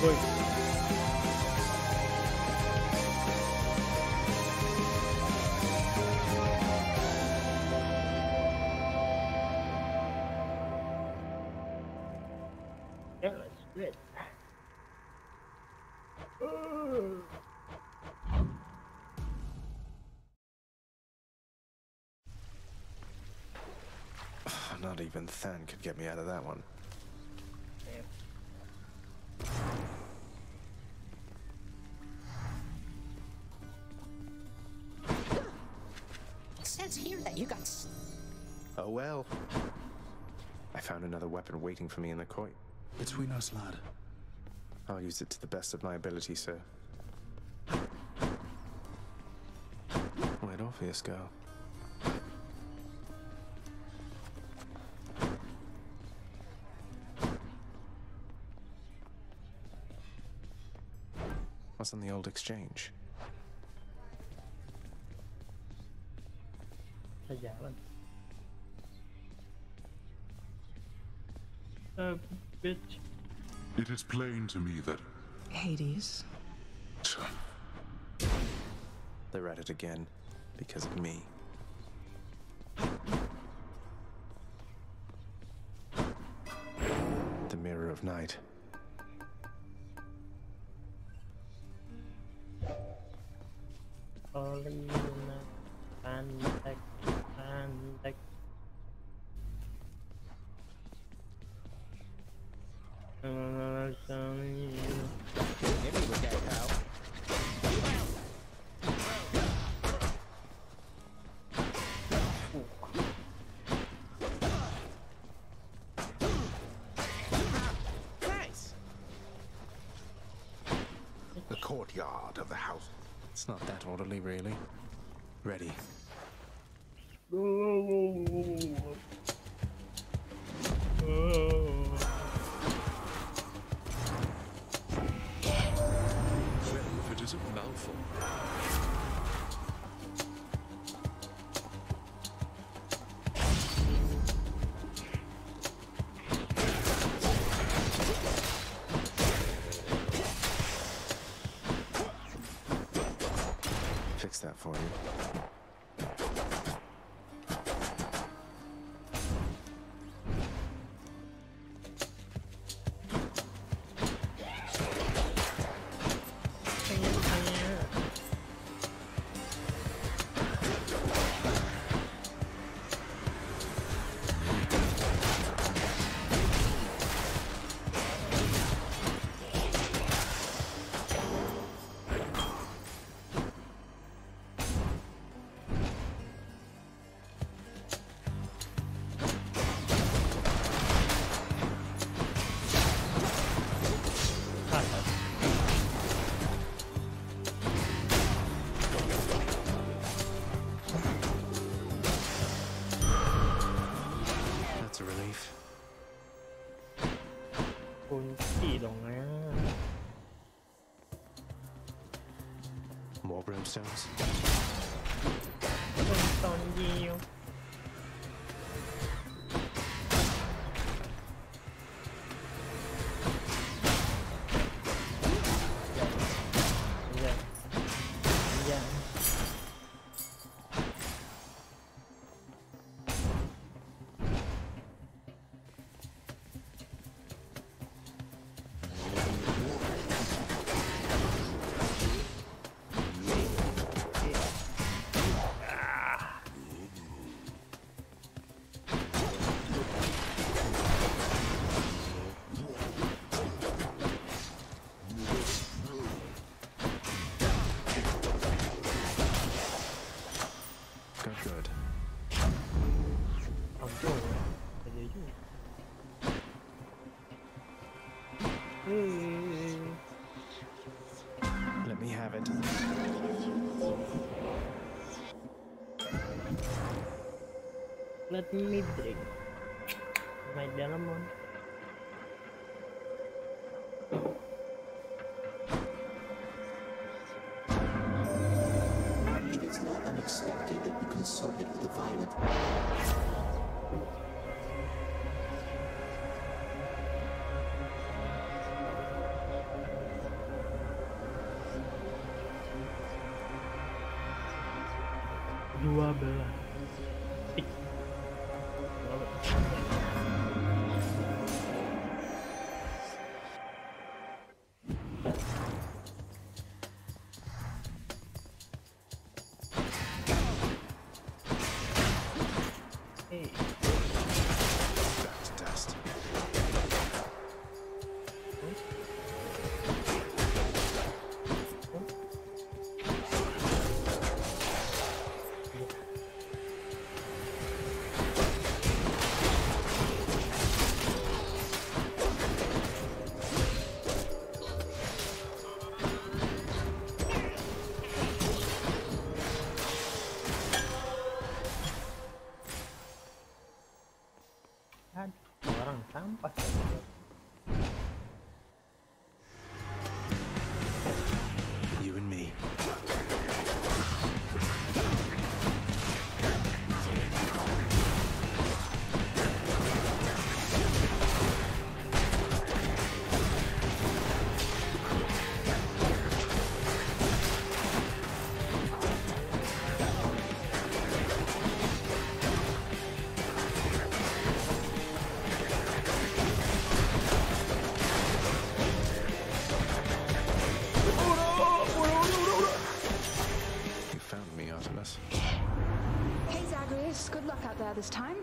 Woi. Yeah, let's do it. Not even Than could get me out of that one. It says here that you got... Oh well. I found another weapon waiting for me in the koi. Between us, lad. I'll use it to the best of my ability, sir. Where'd Orpheus go? What's on the old exchange? Jalan. Bitch. It is plain to me that Hades. They're at it again, because of me. The Mirror of Night. Pandek. Hit me with that, pal. Nice. The courtyard of the house. It's not that orderly, really. Ready. well, if it isn't Malfoy. Fix that for you. That's a relief. Kunci dong ya. More brimstones? Tonton Yield. Good. Ampun. Ada juga. Let me have it. Let me drink my diamond. It is not unexpected that you consorted with the Violet. this time?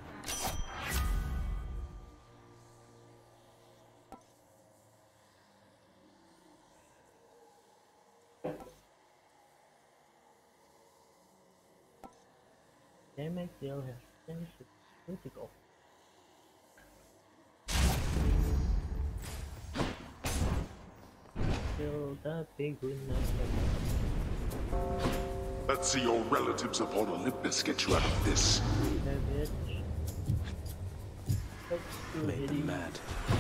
Damage deal has damage is critical. Still tapi guna. Let's see your relatives upon Olympus get you out of this. Damage. Made me mad.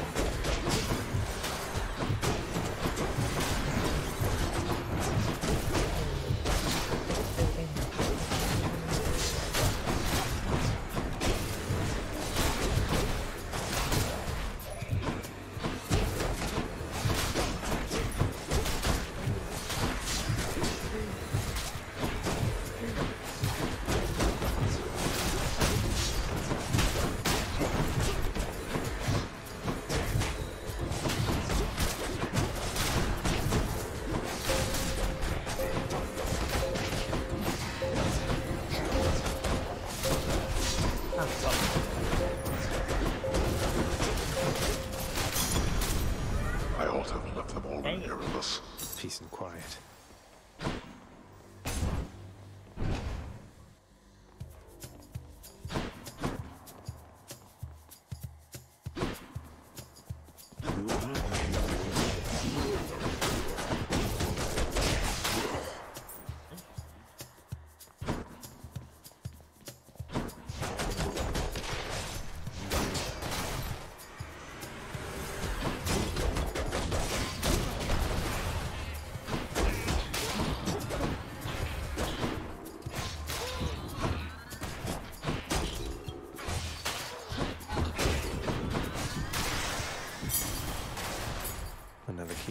I ought to have left them all in here with us. Peace and quiet. Another key.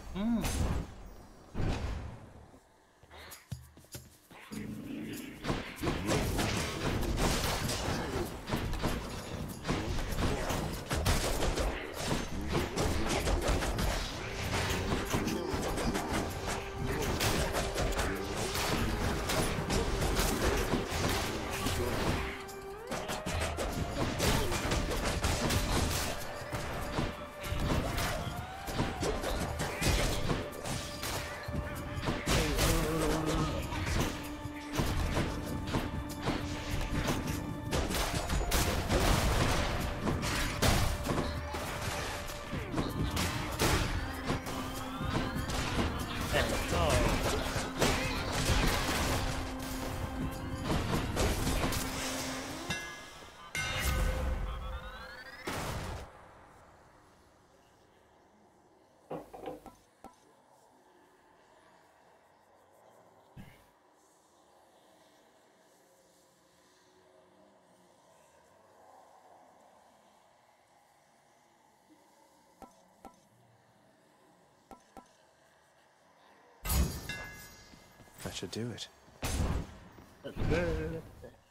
That should do it. That's good.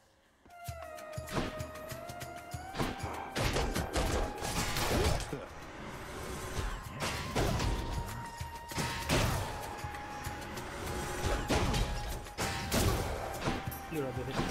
You're a bit.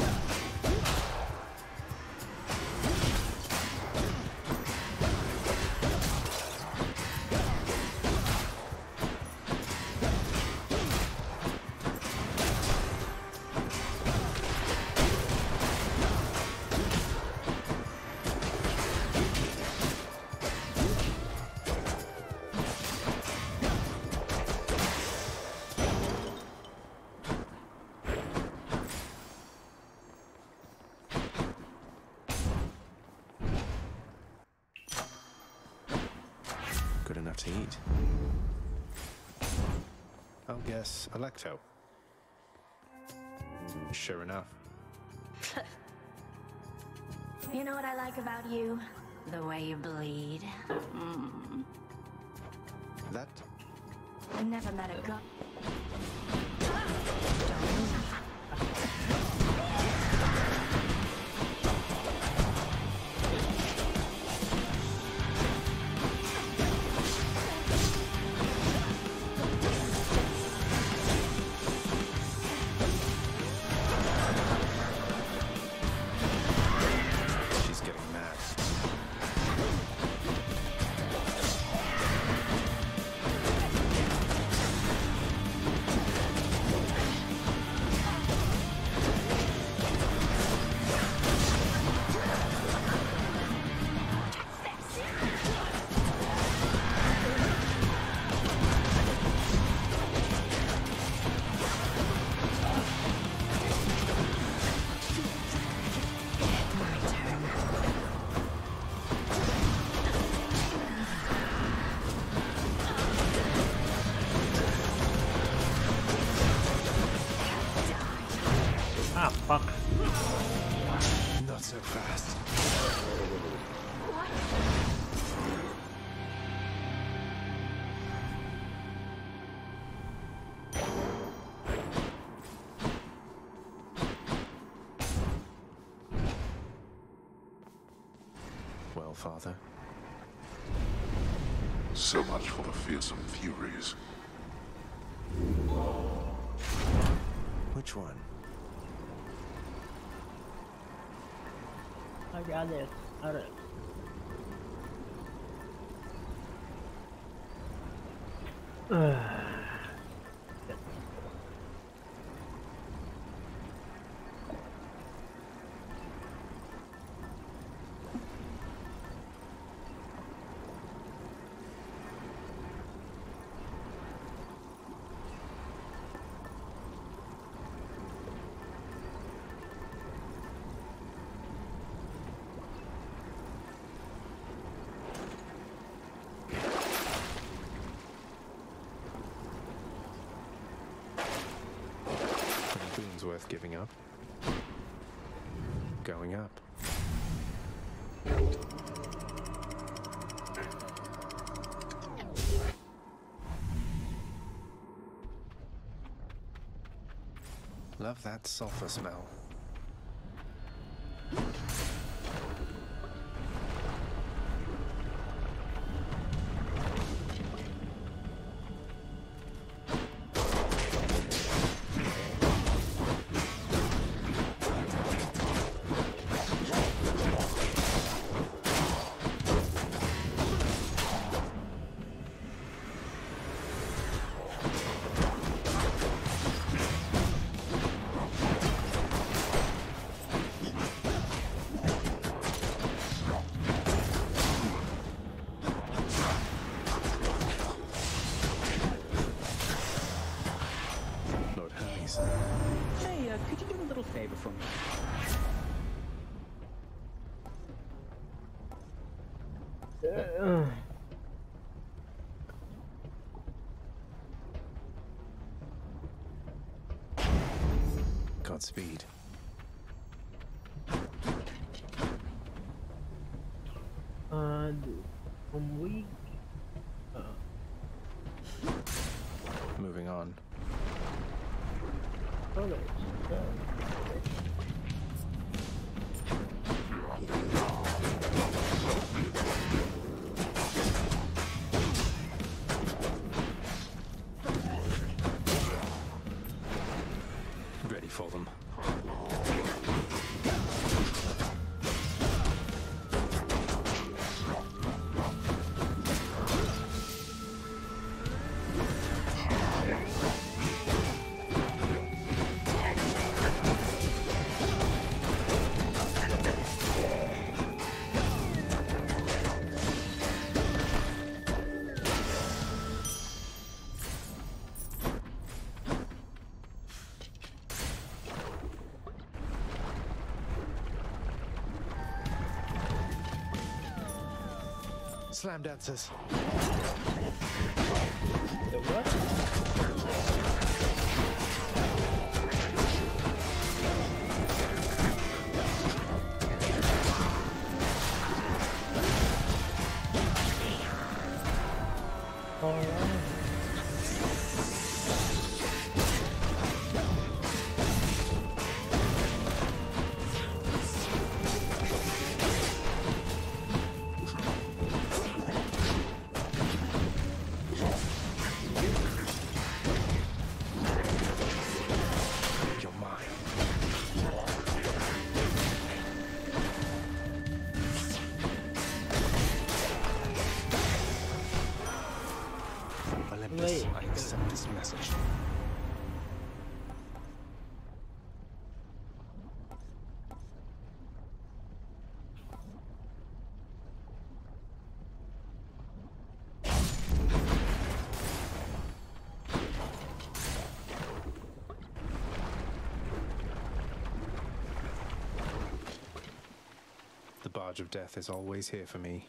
Good enough to eat. I'll guess Electo. Sure enough. You know what I like about you? The way you bleed. That I never met a girl. fast. Well, Father. So much for the fearsome Furies. Which one? I got it. Got it. Boon's worth giving up. Going up. Love that sulfur smell. Lord Hermes. Hey, could you do a little favor for me? Godspeed. I'm weak. Moving on. Colors. Ready for them. Slam dancers. The what? You're mine. Olympus, Wait. I accept this message. The barge of death is always here for me.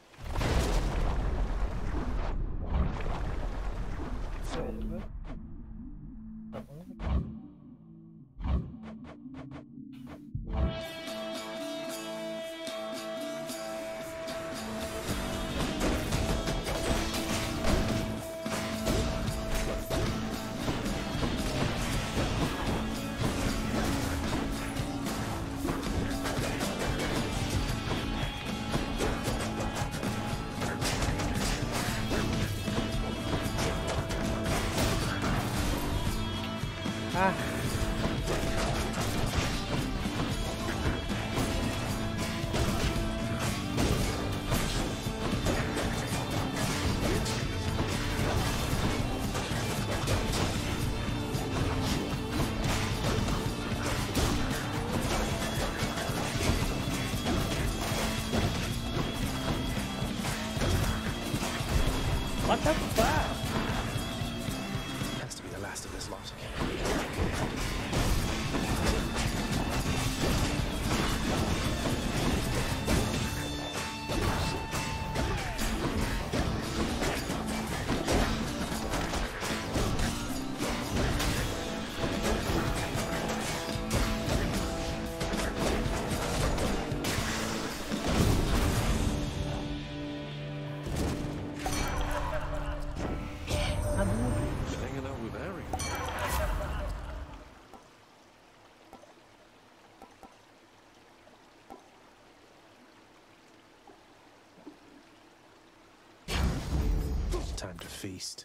Ah. What the fuck? Has to be the last of this lot. Hanging out with Harry. Time to feast.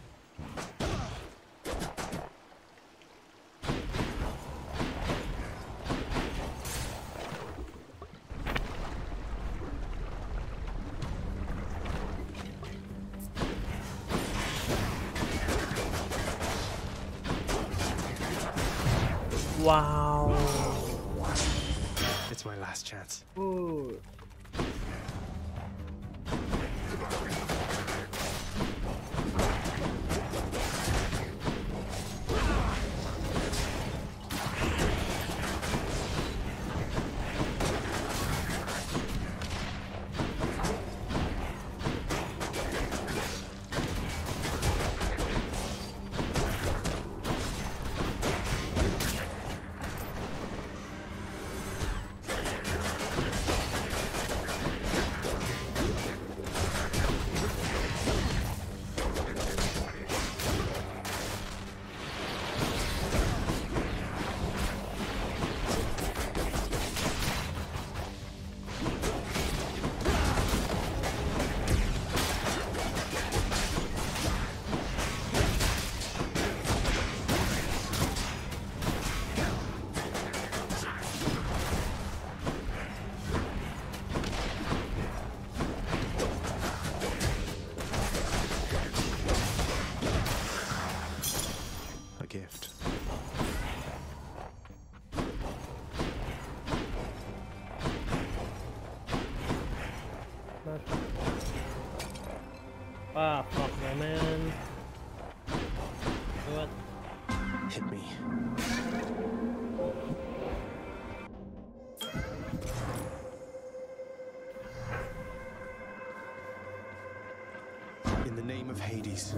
Wow. It's my last chance. Ooh. A gift. Ah, fuck my man. What? Hit me. In the name of Hades.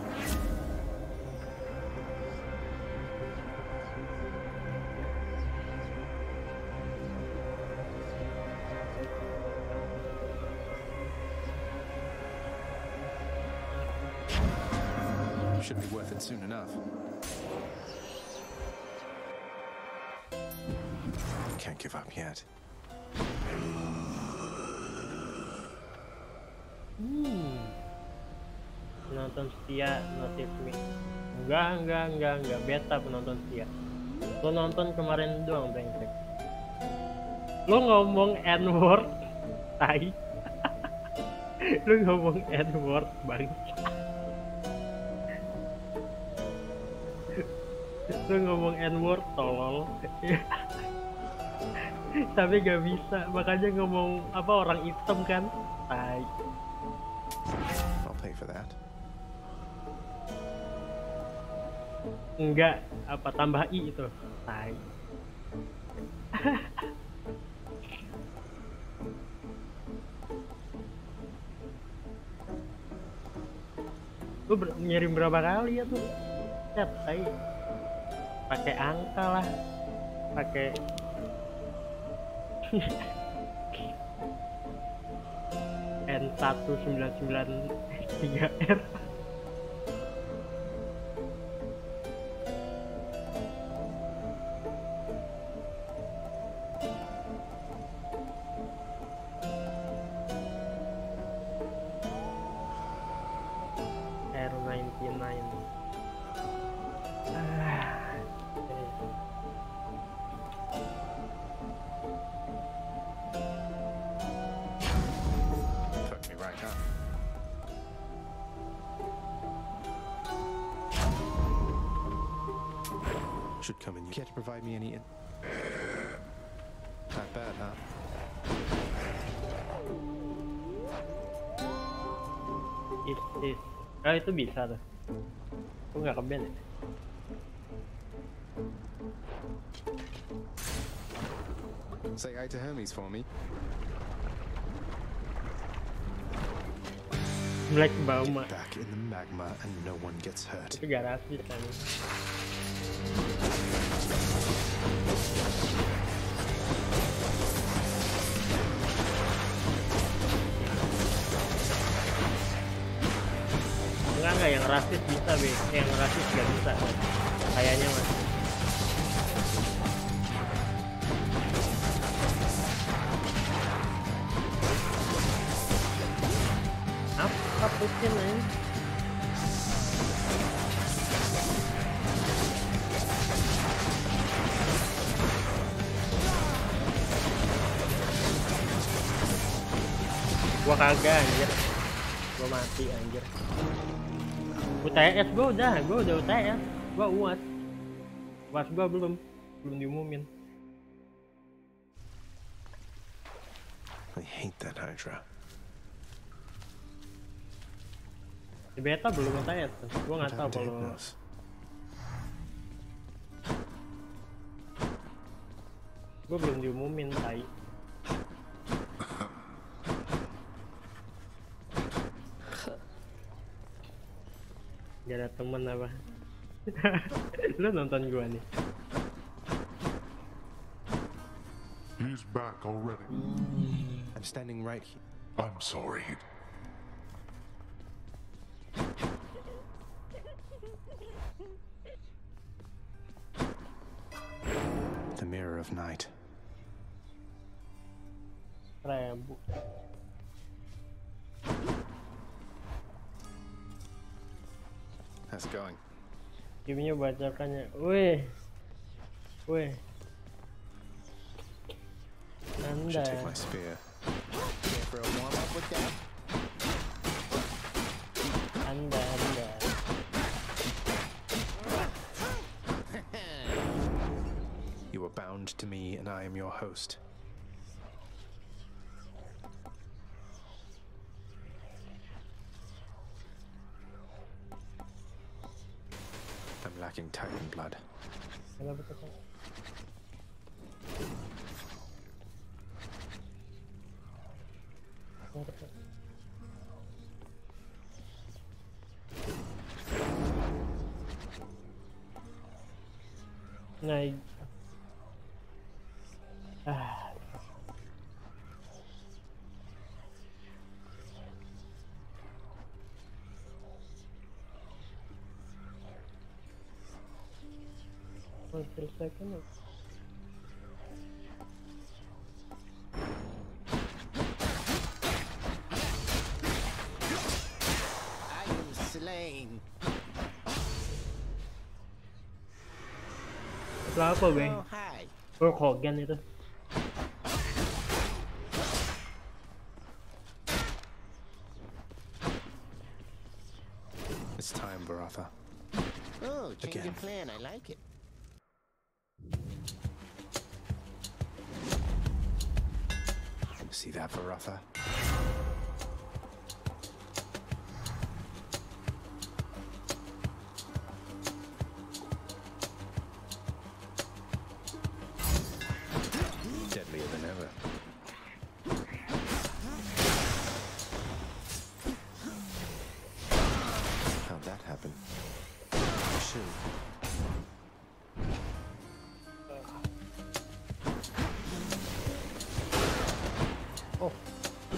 Should be worth it soon enough. Can't give up yet. Penonton setia notif me. Enggak. Beta penonton setia. Lo nonton kemarin doang, brengsek. Lo ngomong N-word, tai. Lo ngomong N-word, bang. Lu ngomong N-word tolol. Tapi gak bisa, makanya ngomong apa orang hitam kan. Tai. I'll pay for that. Enggak, apa tambah i itu. Tai. Lu ngirim berapa kali ya tuh? Chat, tai. Pakai angka lah, pakai N1993R. R99. Should come in. You care to provide me any Not bad, huh? Is. Ah, itu bisa tuh. Aku nggak ke band ya? Say hi to Hermes for me. Black Bauma. Back in the magma and no one gets hurt. Itu gak rasis kan. Enggak yang rasis bisa be, yang rasis gak bisa. Kayaknya mas. Apa putin nih? Gua kagak anjir. Gua mati anjir. UTS gua udah UTS. Gua UAS. UAS gua belum diumumin. I hate that Hydra. Di beta belum UTS tuh. Gua nggak tahu kalau gua belum diumumin tai. Gak ada temen apa? Lu nonton gua nih. He's back already. I'm standing right here. I'm sorry. The Mirror of Night. 1000. How's it going? Gamenya bacakannya. Wih. Should take Anda. my spear. Care for a warm-up with that? Anda. You are bound to me, and I am your host. I'm lacking Titan blood. Salah betul. Naik. Wait a second. I am slain. Itu apa, Bang? Oh, hi. Hulk Hogan itu. It's time, Baratha. Oh, change Again. of plan. I like it. See that, Baratha? Deadlier than ever. How'd that happen? Shoot. Oh,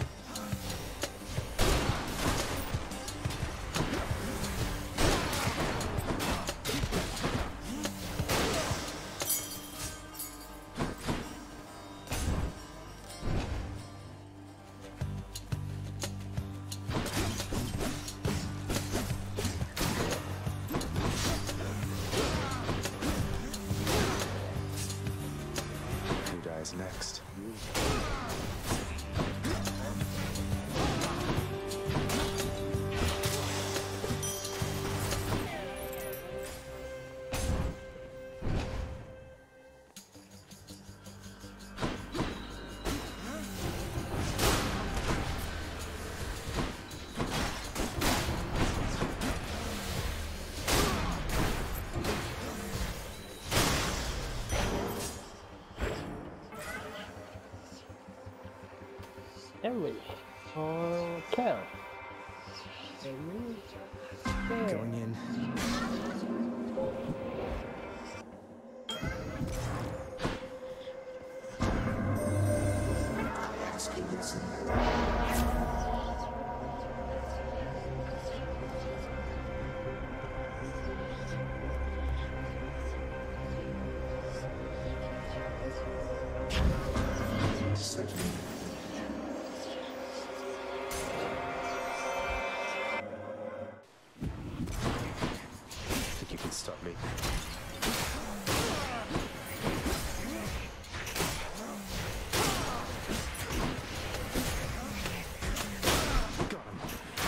Harwich or Kel. Going in. Ask you listen. Certainly. Think you can stop me? Got him.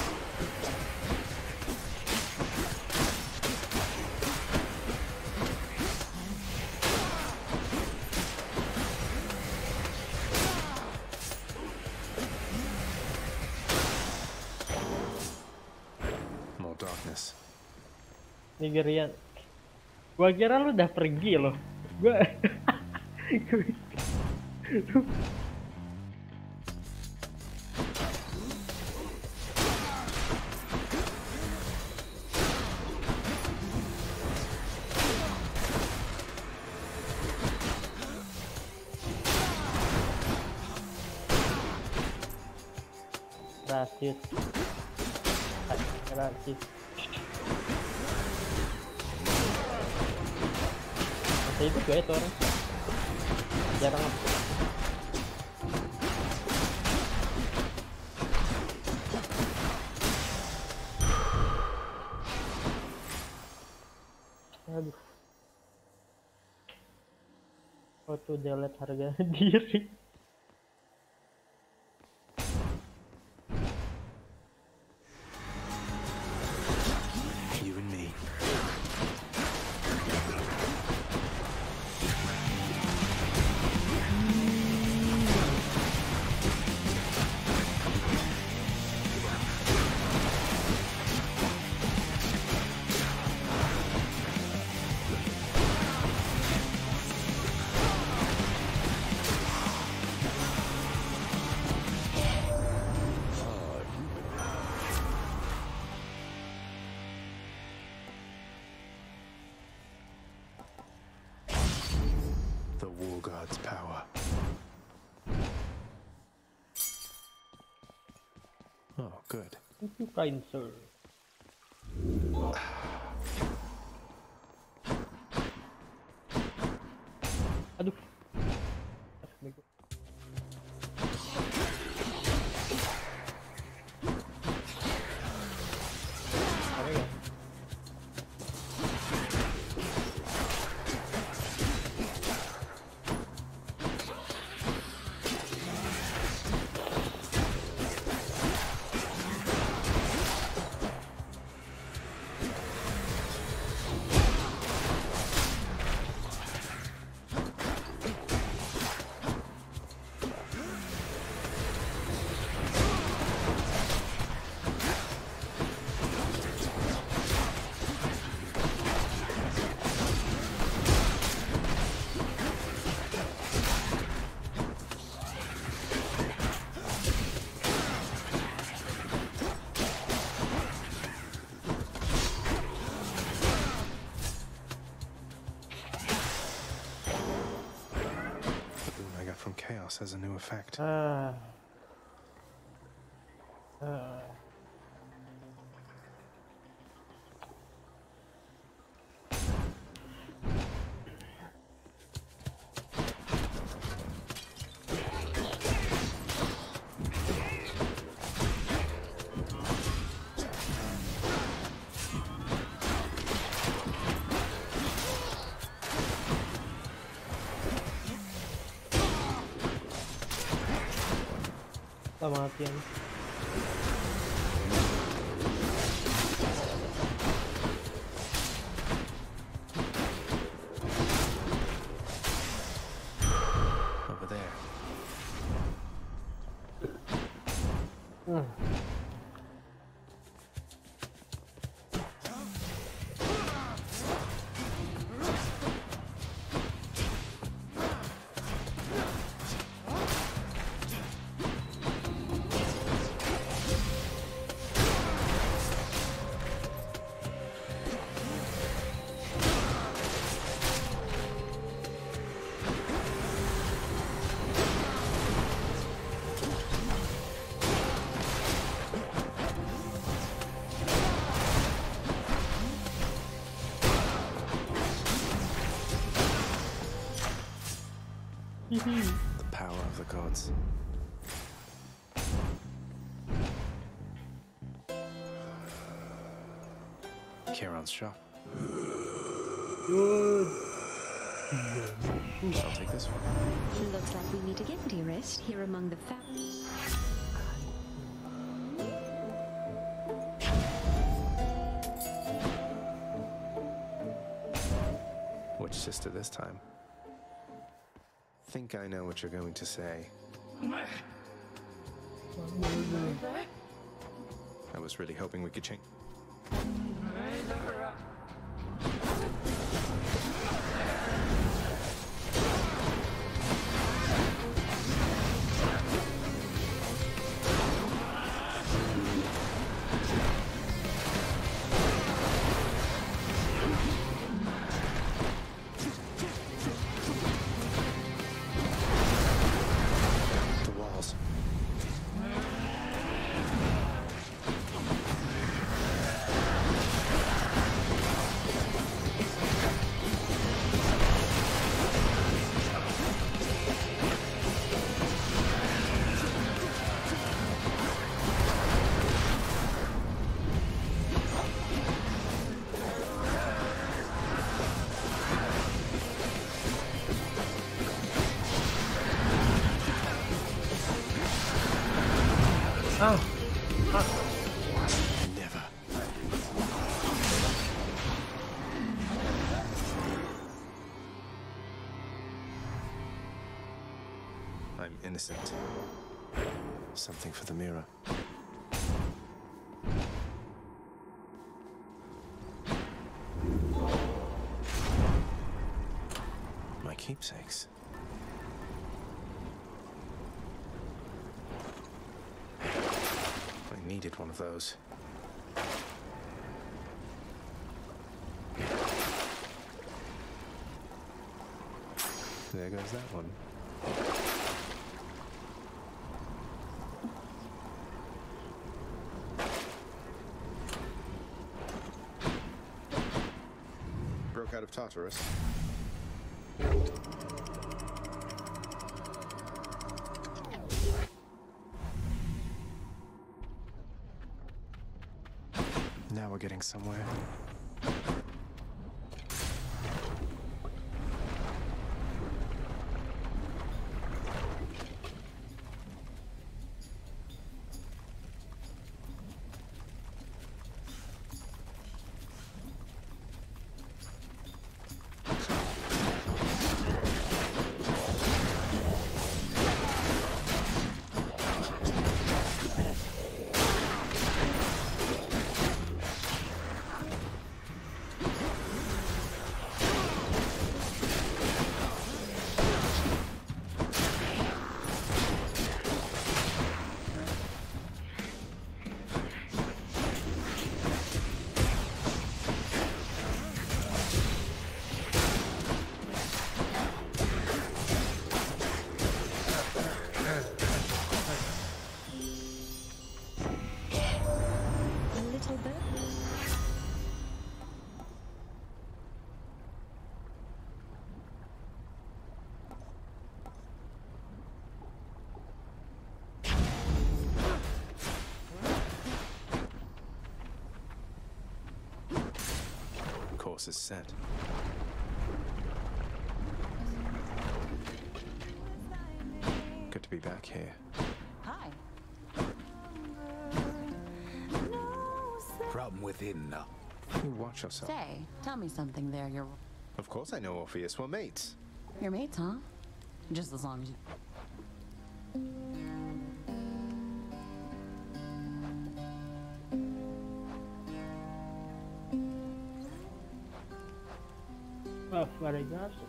More darkness. Nigerian. Gua kira lu udah pergi loh. Gua rasis. Rasis. Masa itu gue itu orang jarang apa. Aduh. Auto delete harga diri. You and me. The War God's power. Oh, good. Thank you, kind sir. Aduh. Bego. Apa ya? The boon I got from Chaos has a new effect. Kematian. Over there. The power of the gods. Kieran's shop. Good. I'll take this one. Looks like we meet again, dearest, here among the Which sister this time? Think I know what you're going to say. I was really hoping we could change. The walls. Oh. Never. I'm innocent. Something for the mirror. My keepsakes. I needed one of those. There goes that one. Broke out of Tartarus. Now we're getting somewhere. A little bit. Course is set. Good to be back here. Hi. From within. You watch yourself. Say, tell me something there. Of course I know Orpheus. We're mates. You're mates, huh? Just as long as you... Oh, very justice.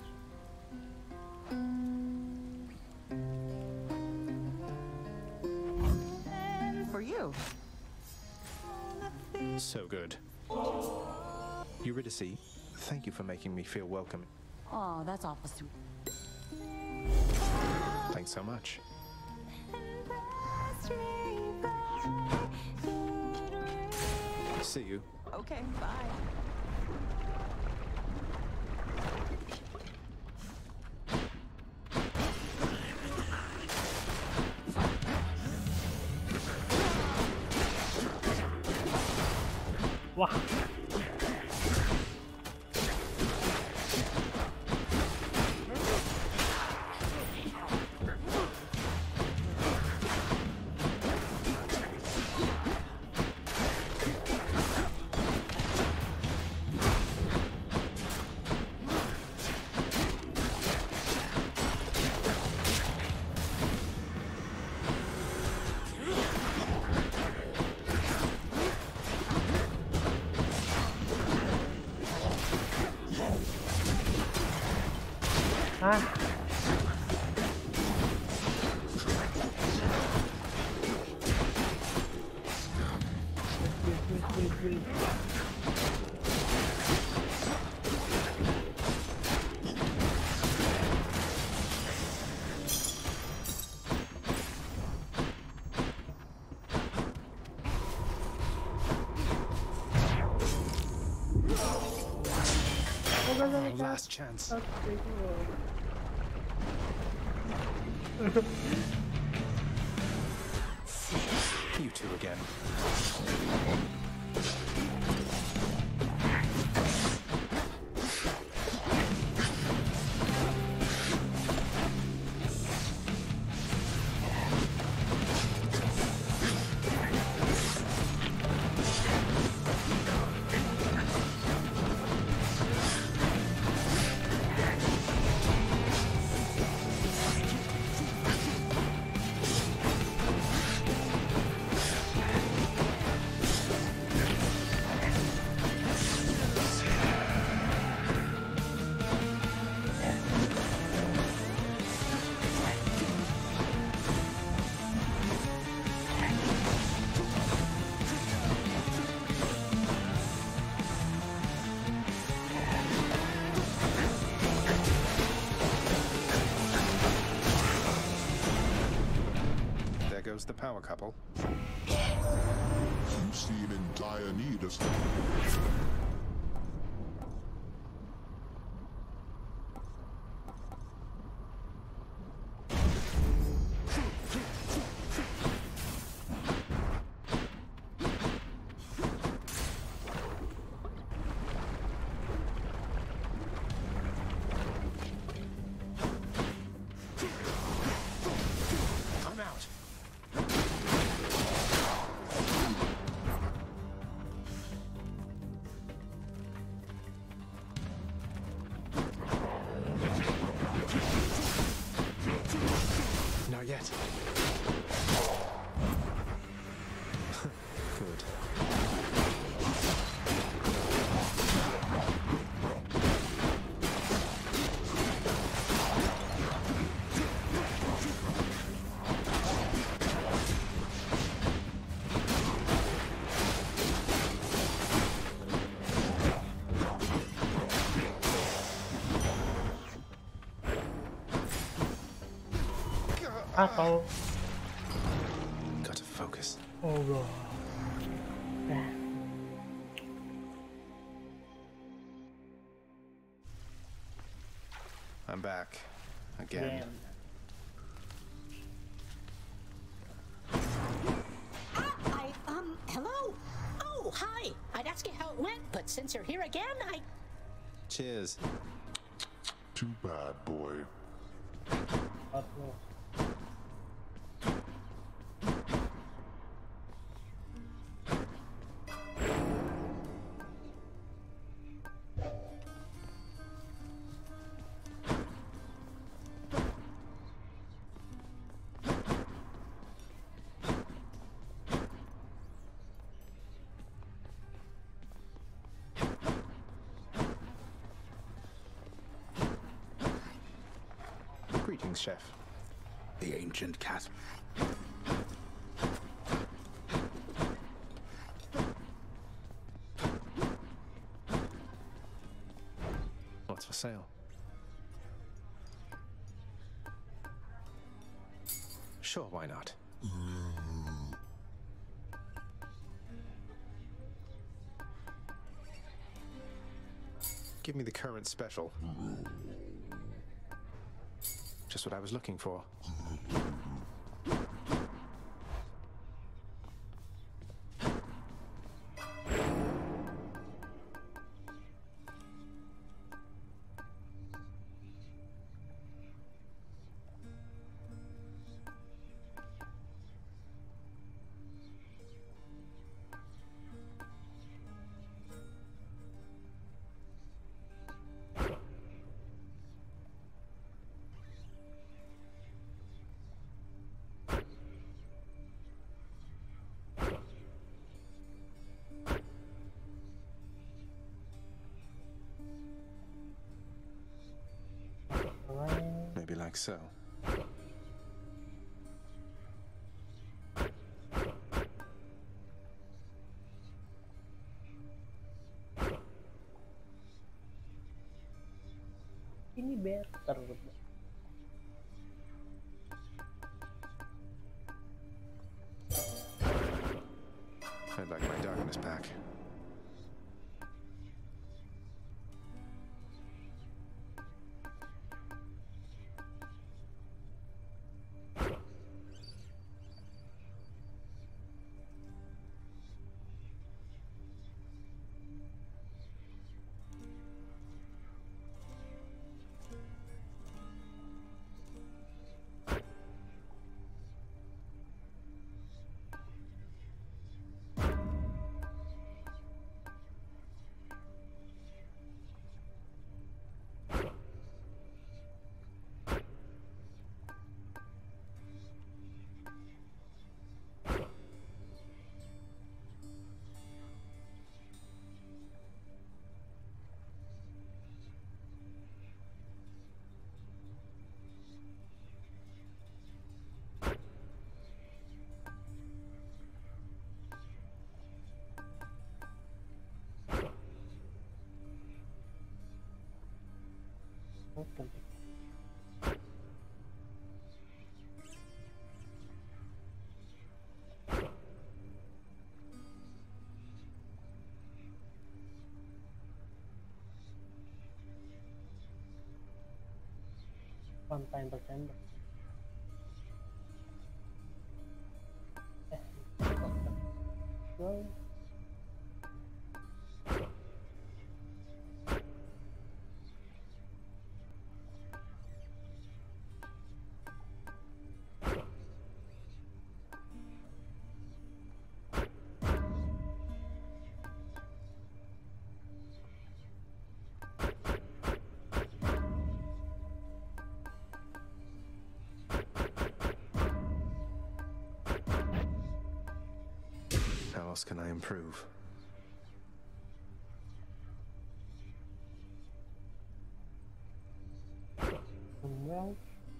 For you. So good. Eurydice, thank you for making me feel welcome. Oh, that's awful sweet. Thanks so much. See you. Okay, bye. Wah. Hah? Our last chance. You two again. There goes the power couple. You seem in dire need of I'm out. Not yet. Good. Asshole. Gotta focus. Oh god. I'm back. Again. Hello? Oh, hi. I'd ask you how it went, but since you're here again, Cheers. Too bad, boy. Greetings, Chef. The ancient cat. What's for sale? Sure, why not? Give me the current special. Just what I was looking for. so. Ini better. I'd like my darkness back. Valentine September. Well. How else can I improve? Well.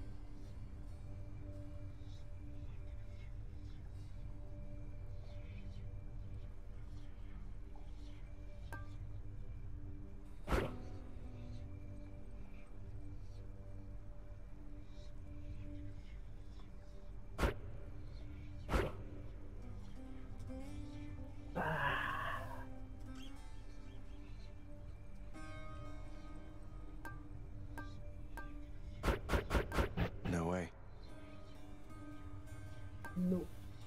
No way. No.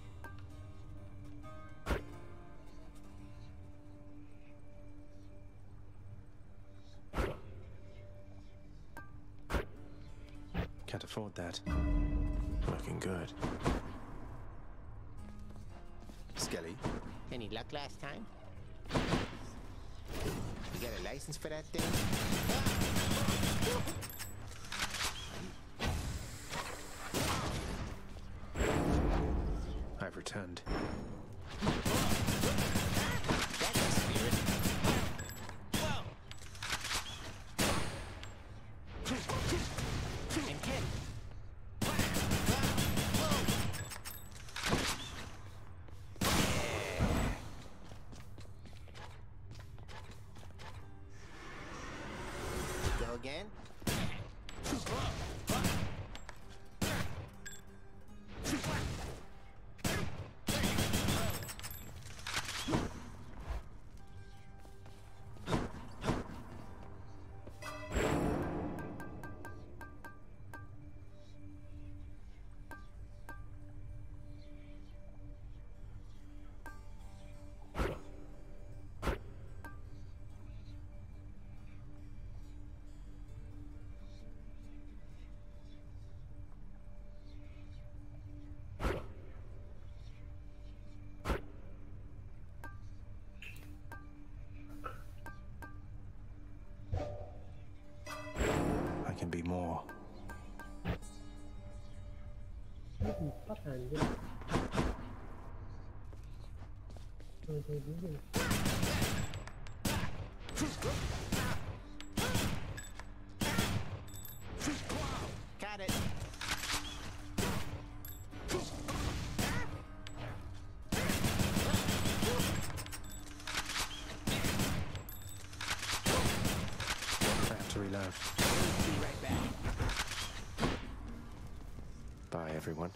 Can't afford that. Looking good. Skelly, any luck last time? You got a license for that thing? I've returned. That's the spirit. And Ken. Go again. I can be more. Empat anjir. Got it. reload. Be right back. Bye, everyone.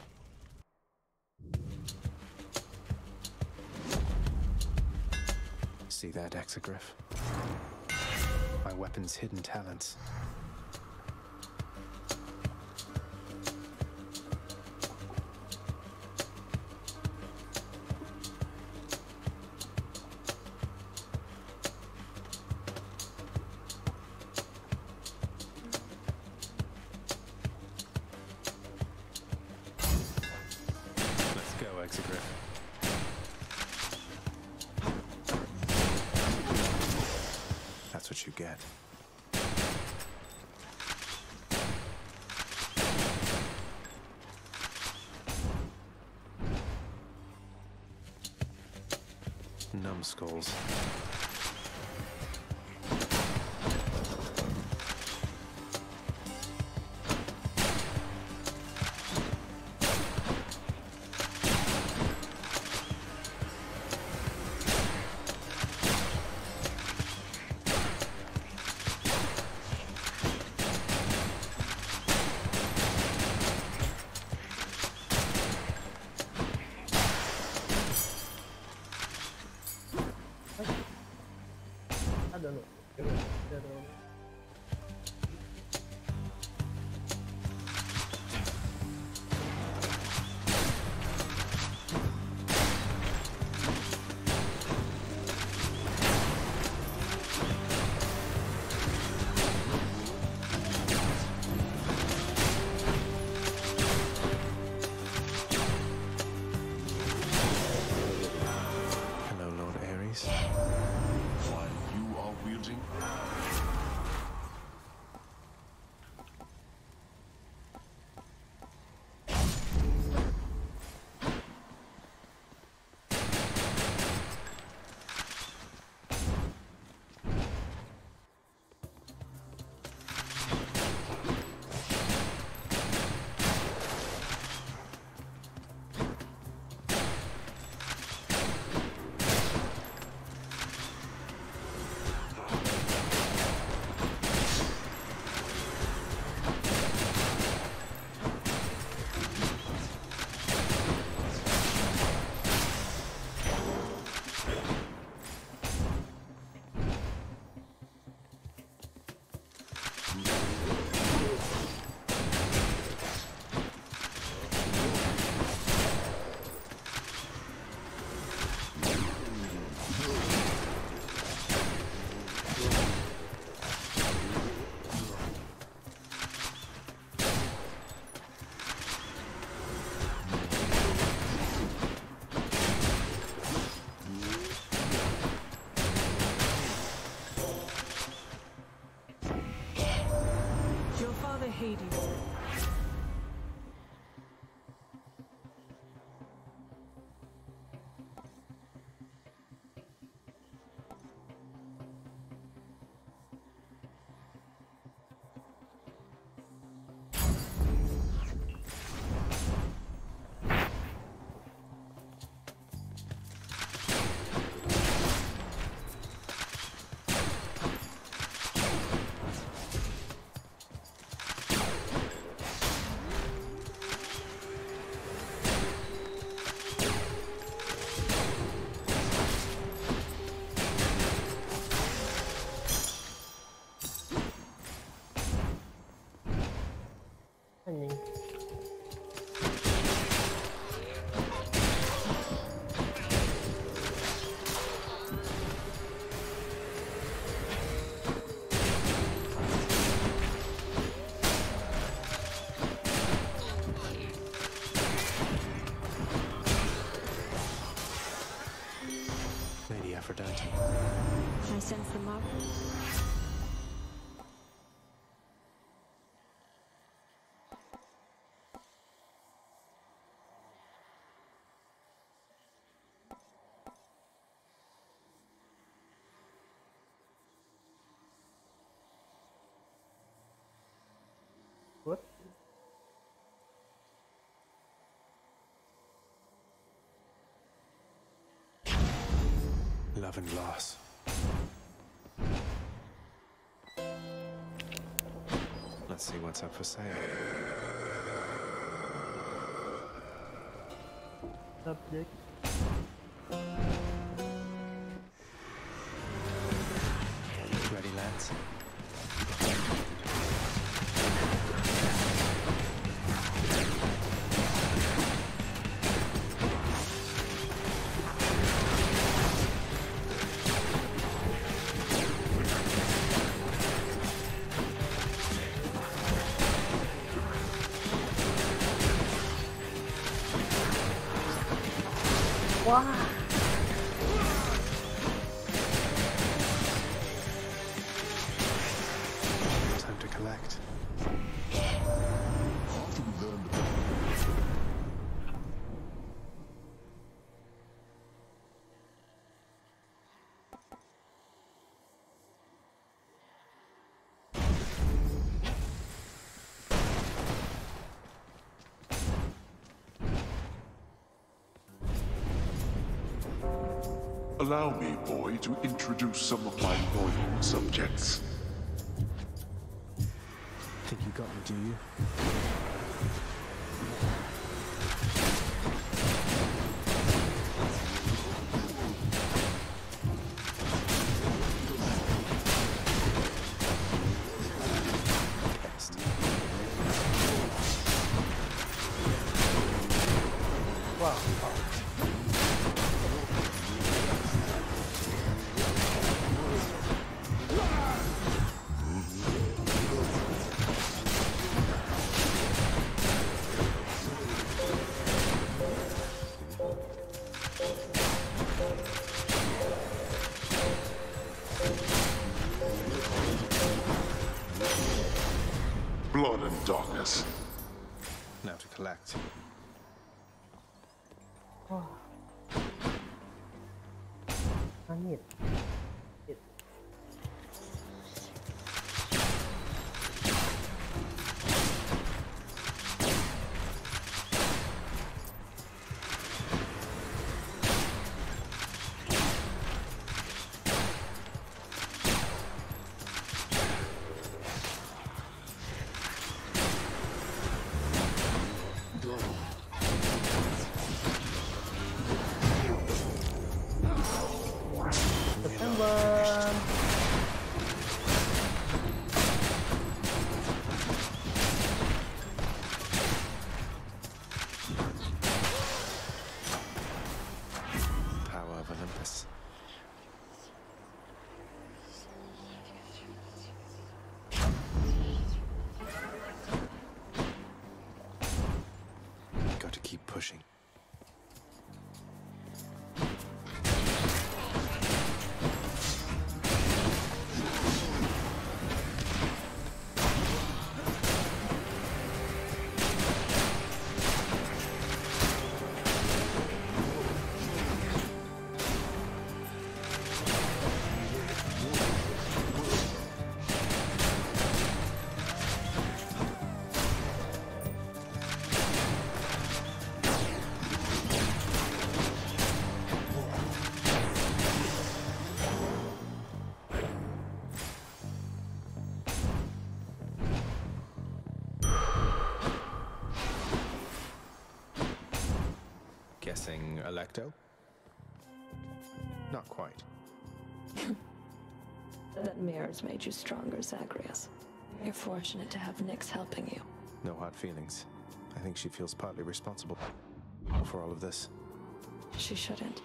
See that, Exegriff? My weapon's hidden talents. Let's go, Exegriff. That's what you get. Numbskulls. I don't know. Hello, Lord Ares. While you are wielding, Your father Hades. Anjing. Lady Aphrodite. I sense the mark. What? Love and loss. Let's see what's up for sale. Subject. Ready, lads? Time to collect. Allow me, boy, to introduce some of my loyal subjects. Think you got me, do you? Test. Wow. Blood and darkness. Now to collect. I need it. September. Power of Olympus. Got to keep pushing. Guessing Electo? Not quite. That mirror's made you stronger, Zagreus. You're fortunate to have Nyx helping you. No hard feelings. I think she feels partly responsible for all of this. She shouldn't.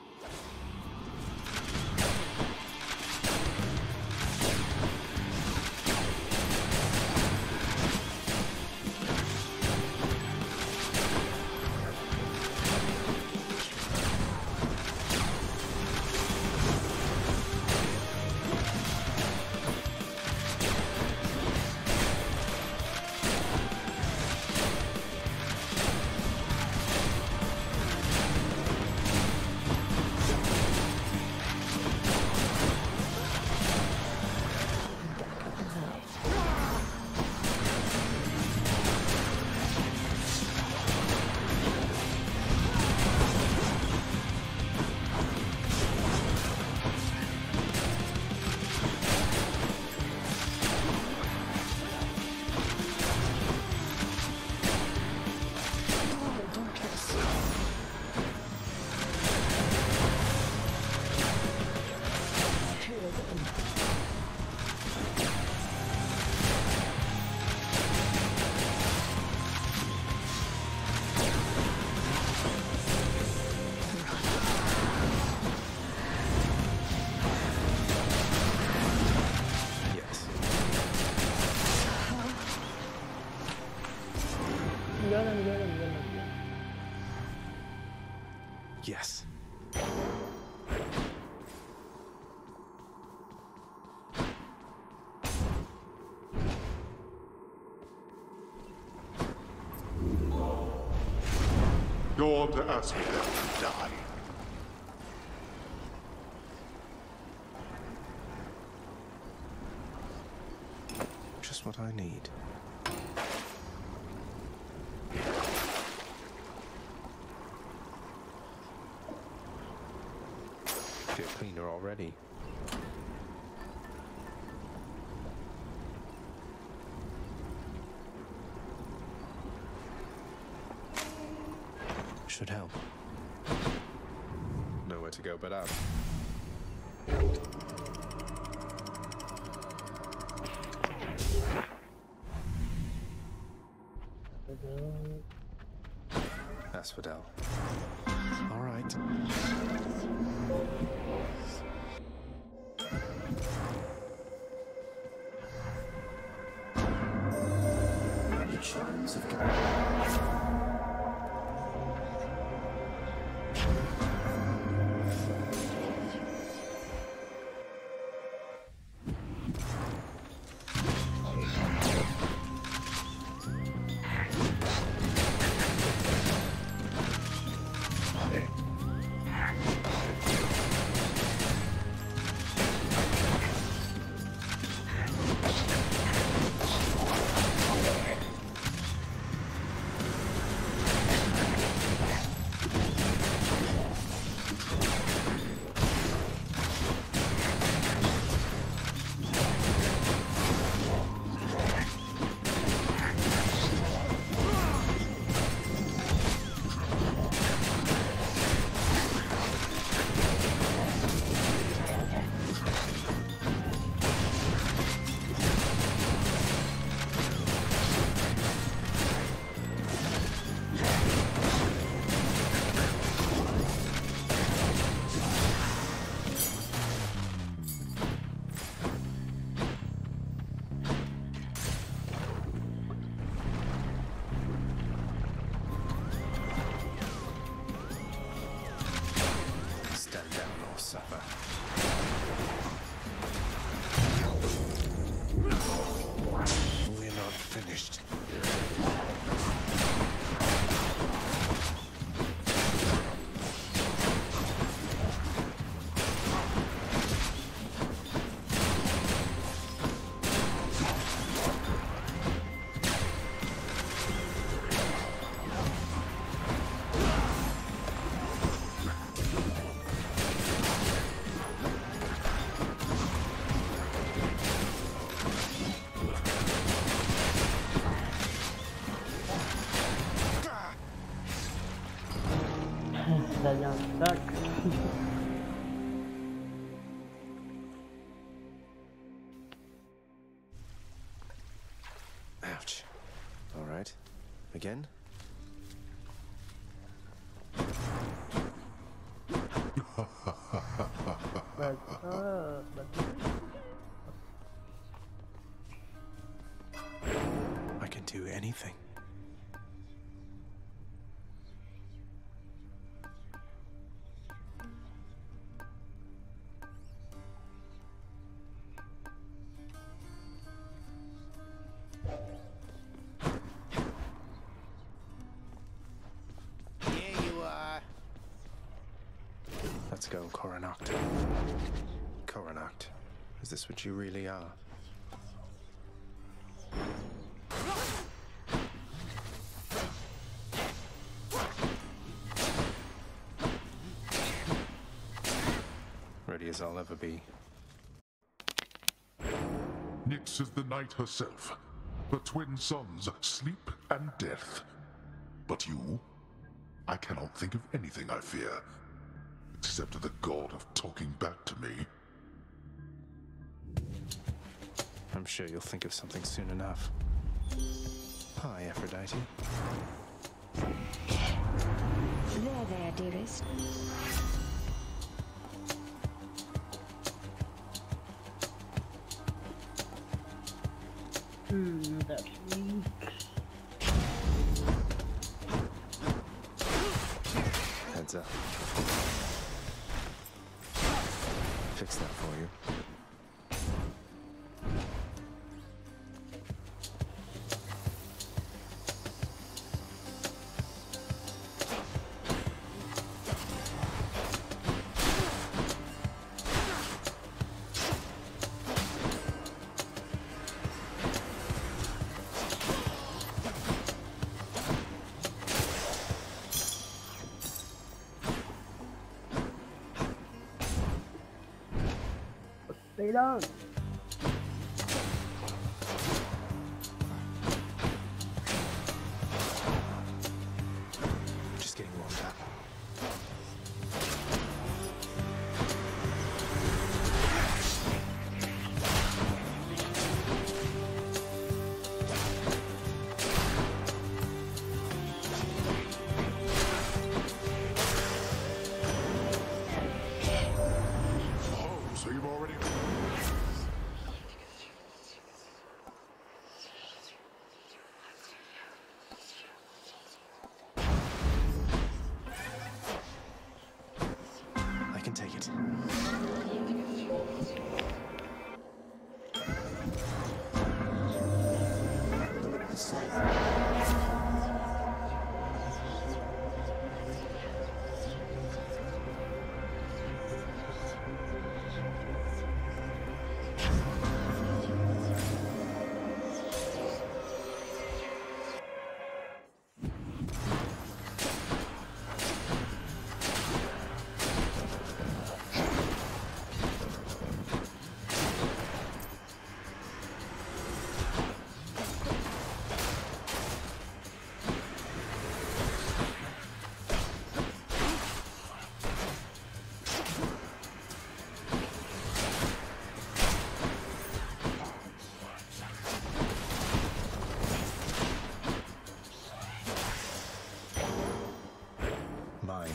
Go on to Asphodel and die. Just what I need. Feel cleaner already. Should help. Nowhere to go but up. Asphodel. All right. The charms of suffer. We're not finished. Stuck. Ouch. All right. Again? I can do anything. Let's go, Coronact. Coronact, is this what you really are? Ready as I'll ever be. Nyx is the night herself, the twin sons, sleep and death. But you, I cannot think of anything I fear, except the god of talking back to me. I'm sure you'll think of something soon enough. Hi, Aphrodite. There, dearest. That's weak. Heads up. Fix that for you. Đi đâu? Just getting warmed up. Oh, so you've already... I can take it. Mine.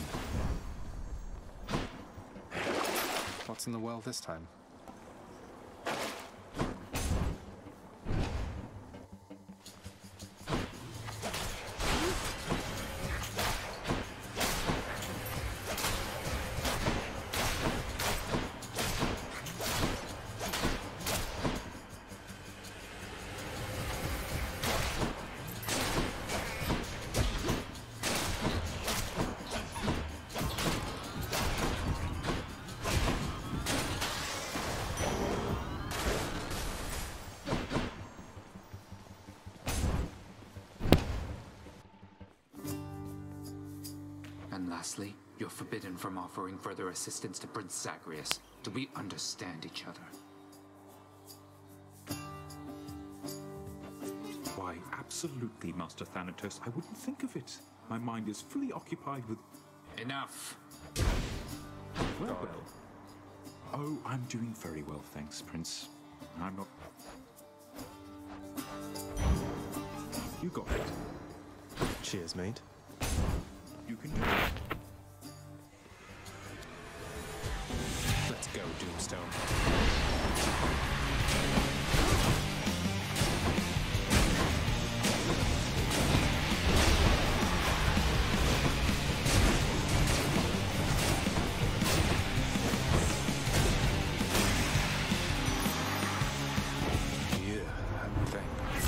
What's in the well this time? And lastly, you're forbidden from offering further assistance to Prince Zagreus. Do we understand each other? Why, absolutely, Master Thanatos. I wouldn't think of it. My mind is fully occupied with... Enough! Well, well. Oh, I'm doing very well, thanks, Prince. I'm not... You got it. Cheers, mate. You can do it. Let's go, Doomstone. Yeah, that thing.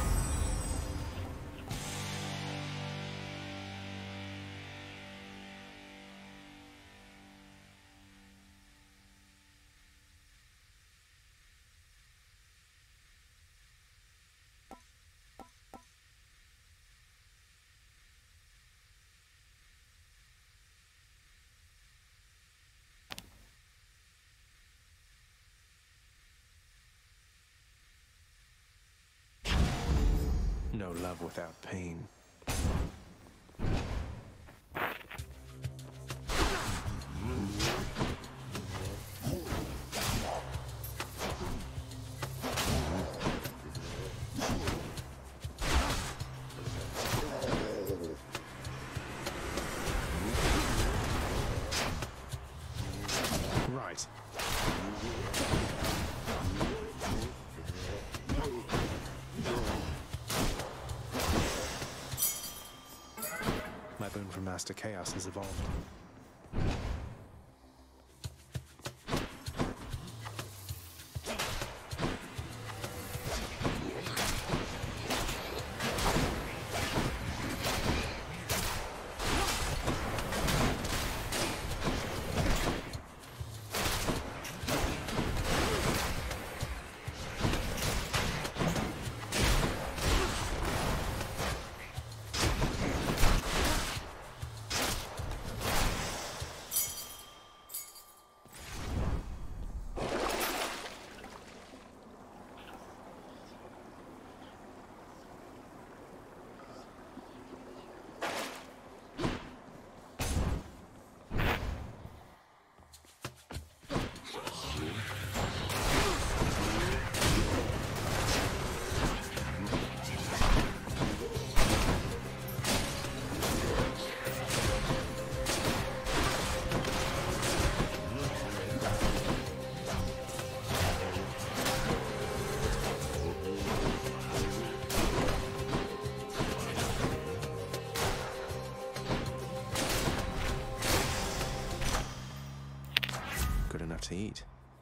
No love without pain. Right. My boon from Master Chaos has evolved. to eat.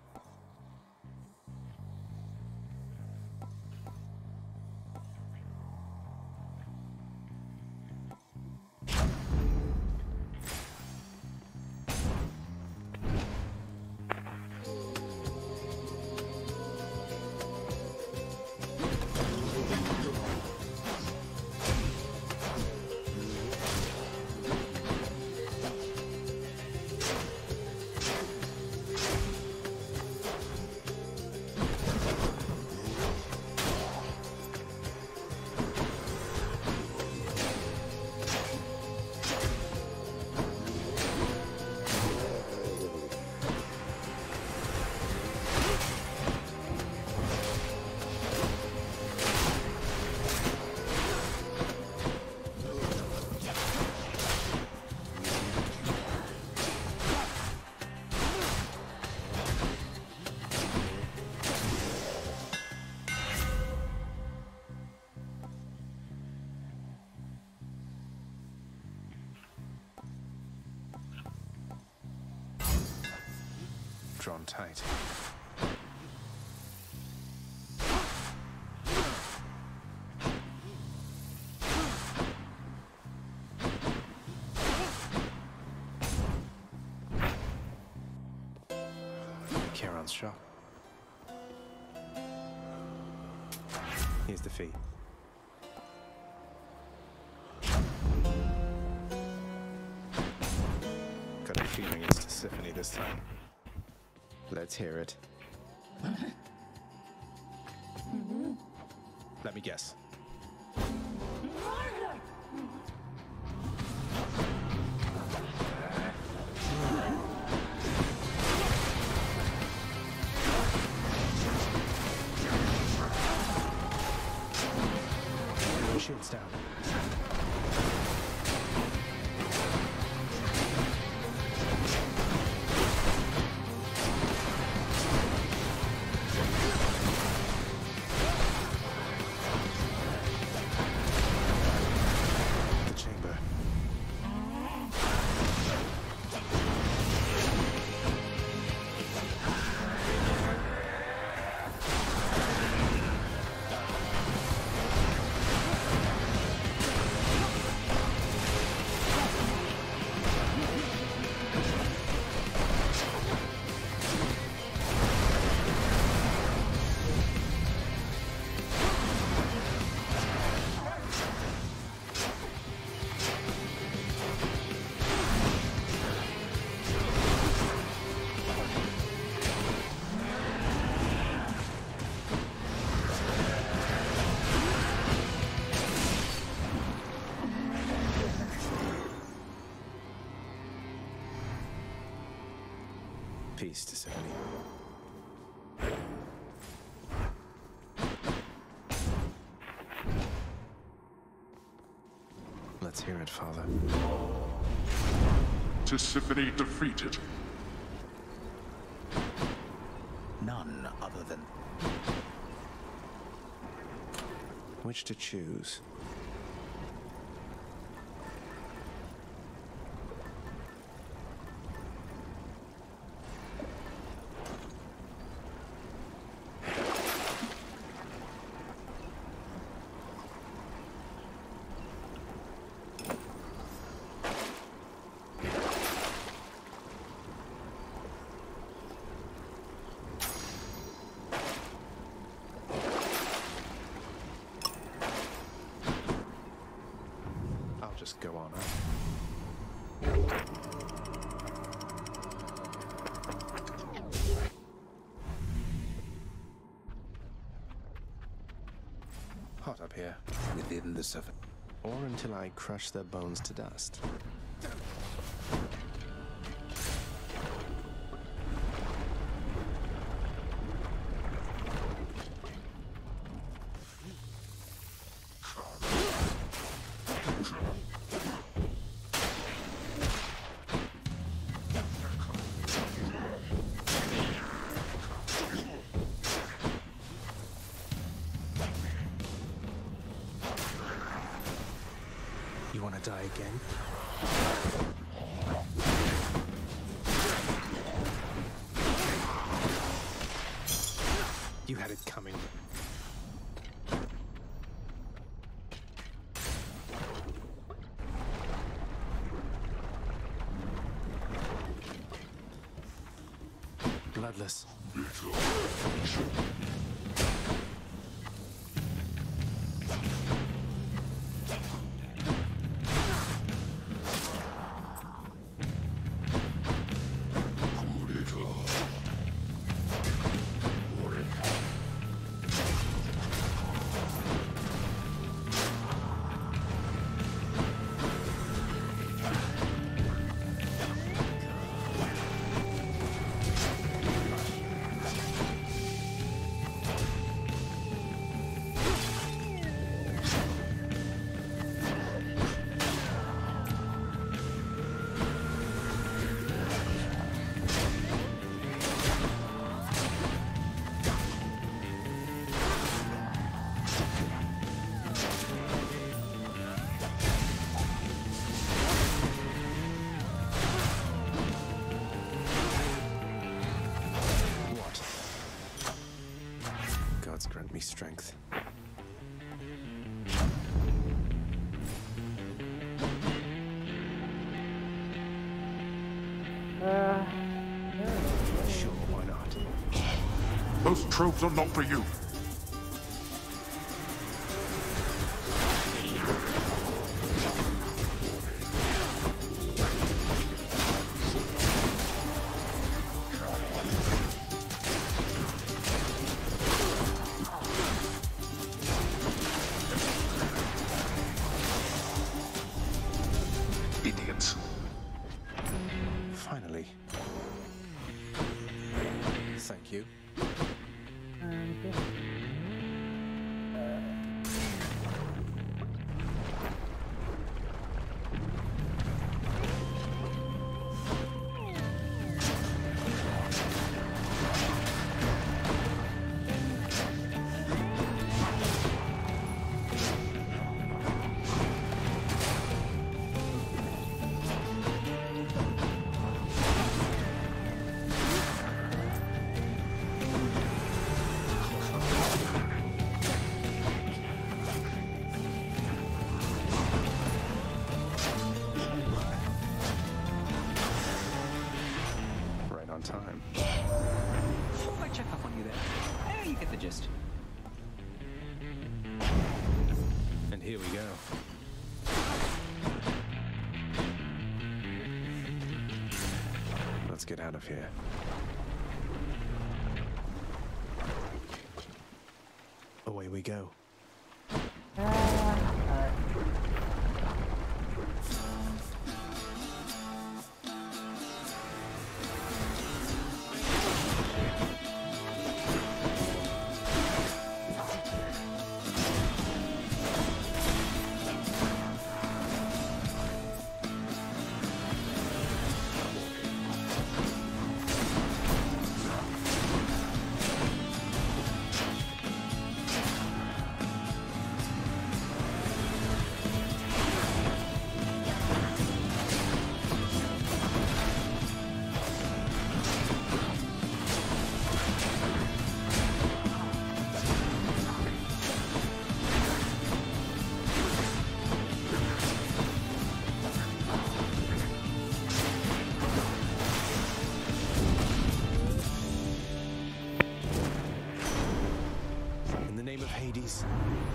Drawn tight. Charon's shop. Here's the fee. Got a feeling it's Tisiphone this time. Let's hear it. Let me guess. Shields down. Peace, Tisiphone. Let's hear it, Father. Tisiphone defeated. None other than... Which to choose? Just go on up. Hot up here. within the surface. Or until I crush their bones to dust. You want to die again? You had it coming. Bloodless. Grant me strength. Sure, why not? Those tropes are not for you. Idiots. Finally. Thank you. On time. Thought I'd check up on you there. You get the gist. And here we go. Let's get out of here. Away we go. Hades.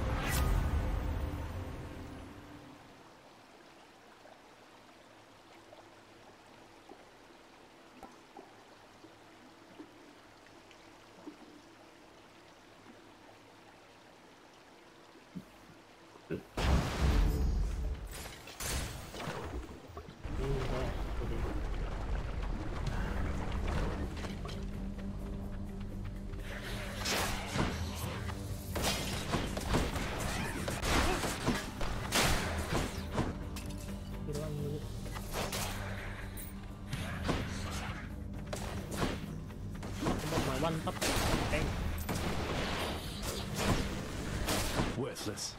Worthless.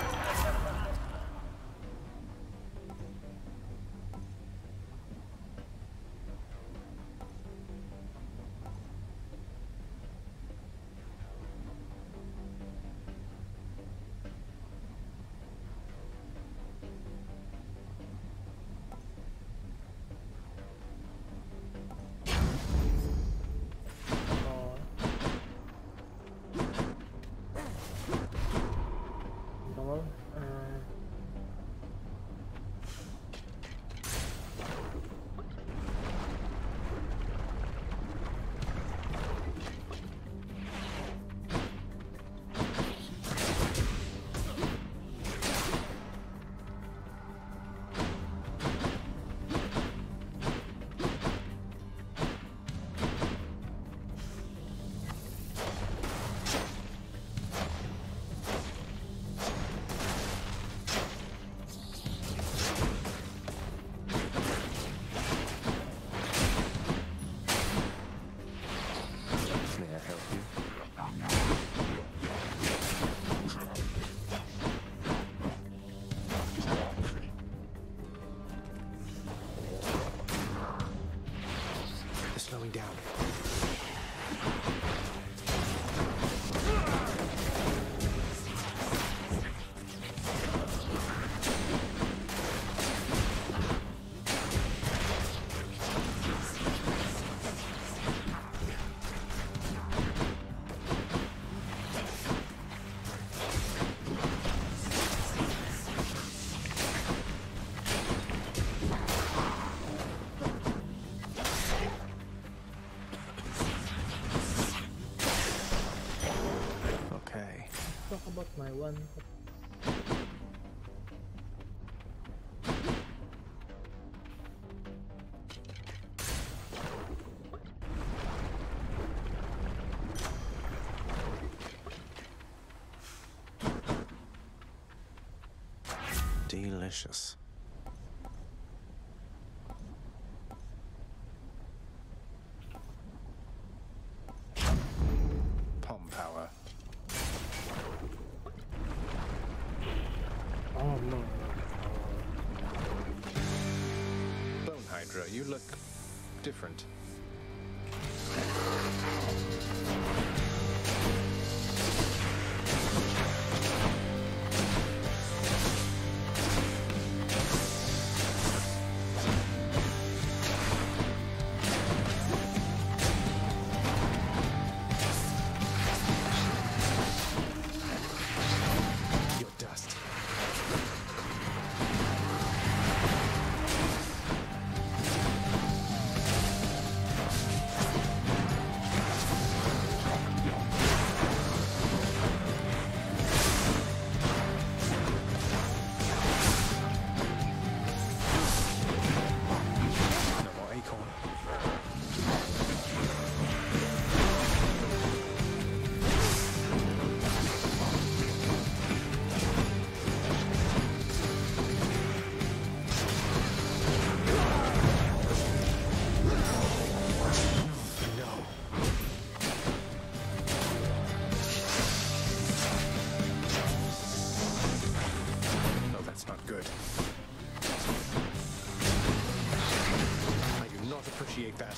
About my one. Delicious. Palm power. Oh no. Bone Hydra, you look different. Appreciate that.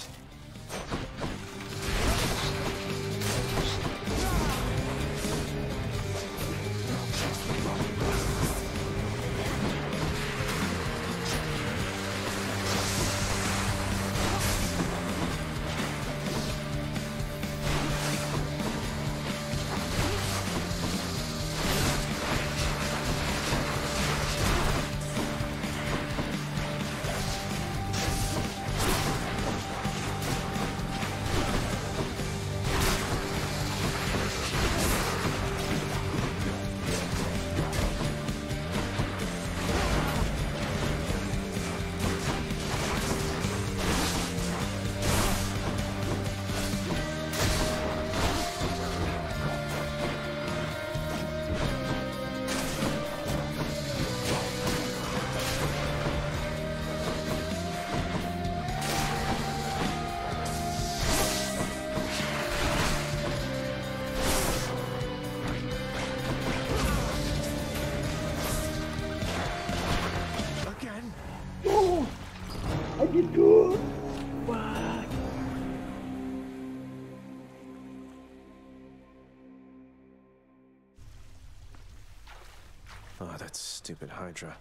gitu. Wah. Oh, that stupid Hydra.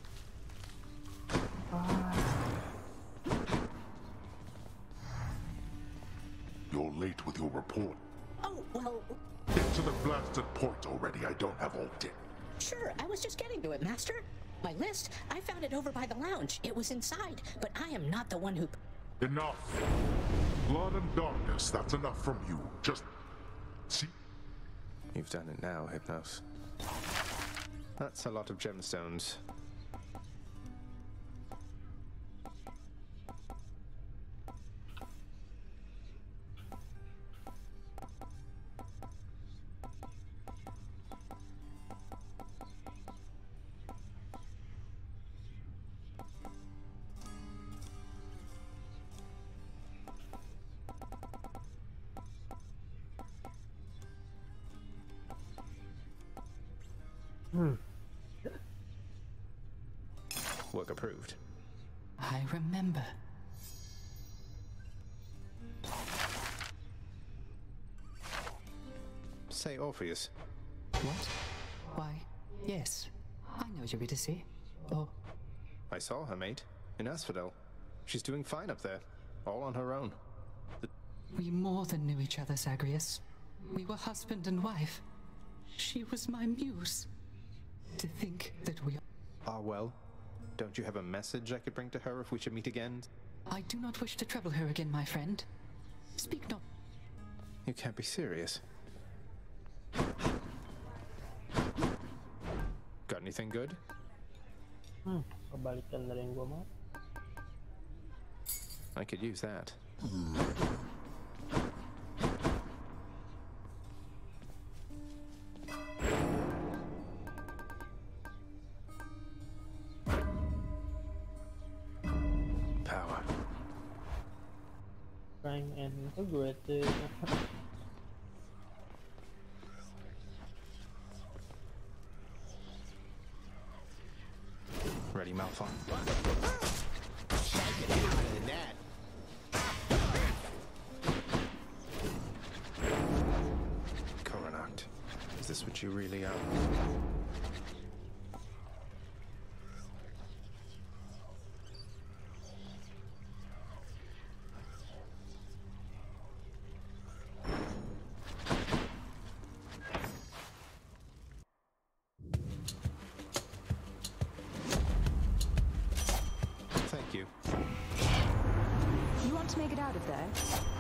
You're late with your report. Oh, well, Get to the blasted point already. I don't have all day. sure, I was just getting to it, Master. My list, I found it over by the lounge. It was inside, but I am not the one who... Enough. Blood and darkness, that's enough from you. Just... see? You've done it now, Hypnos. That's a lot of gemstones. Work approved. I remember. Say Orpheus. What? Why, yes. I know Eurydice. Oh, I saw her, mate. In Asphodel. She's doing fine up there. All on her own. we more than knew each other, Zagreus. We were husband and wife. She was my muse. To think that we... Ah, well. Don't you have a message I could bring to her if we should meet again? I do not wish to trouble her again, my friend. Speak not. You can't be serious. Got anything good? Kebalikan dari yang gua mau. I could use that. Power. Frank and integrated. Ready, Malphite? Coronact. Is this what you really are? Thank you. You want to make it out of there?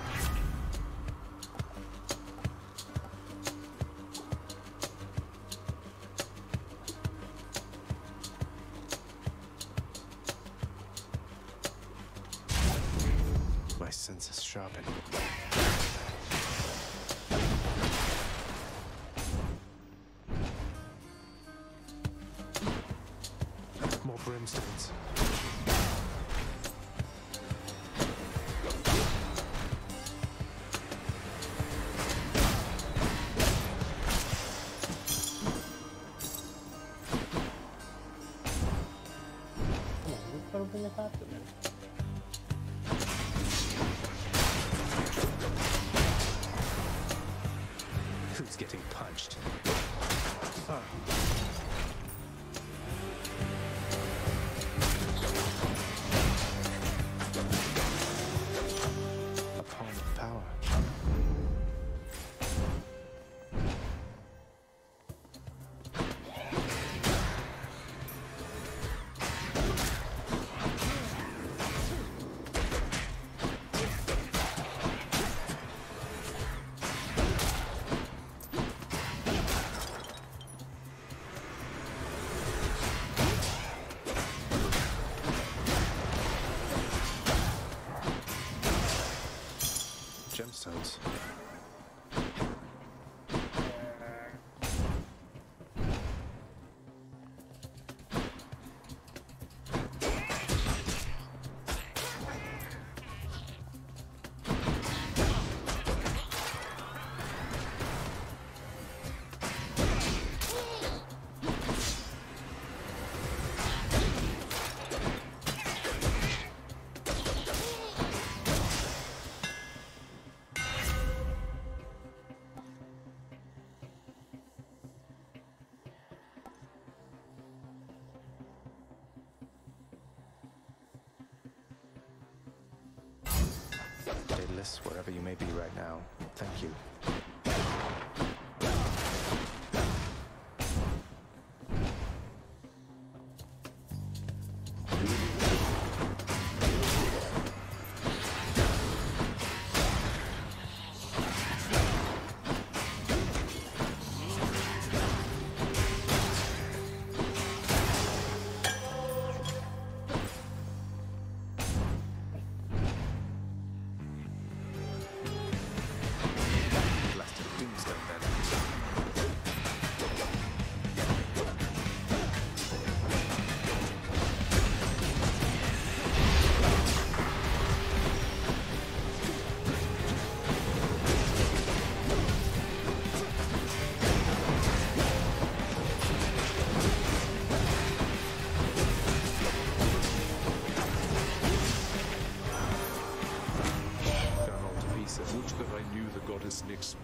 My senses sharpen. More brimstones. Baru punya satu kan? Who's getting punched? A palm of power. Artemis, wherever you may be right now, thank you. Nyx.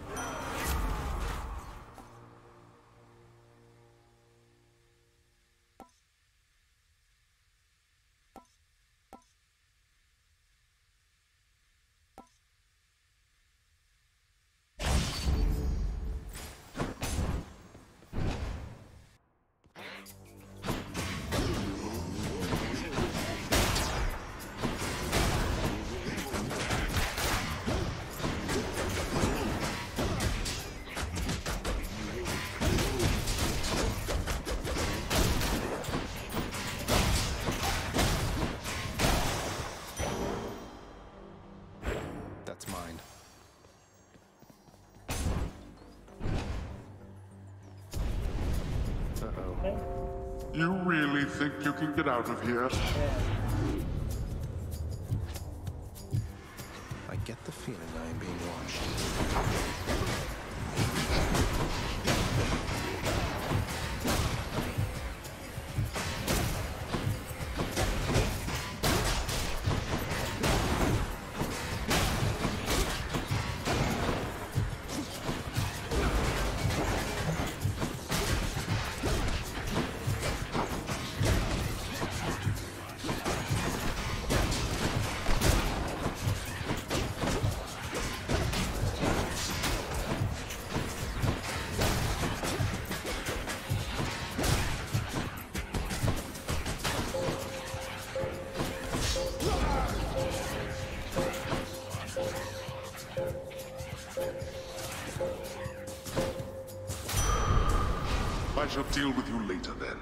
That's mine. Uh-oh. You really think you can get out of here? I get the feeling I am being watched. I shall deal with you later then.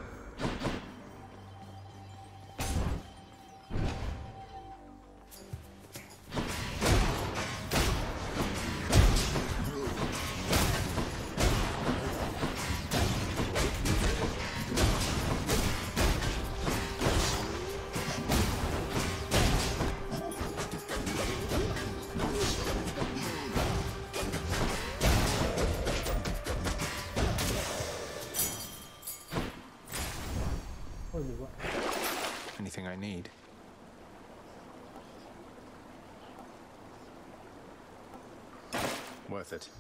Anything I need? Worth it.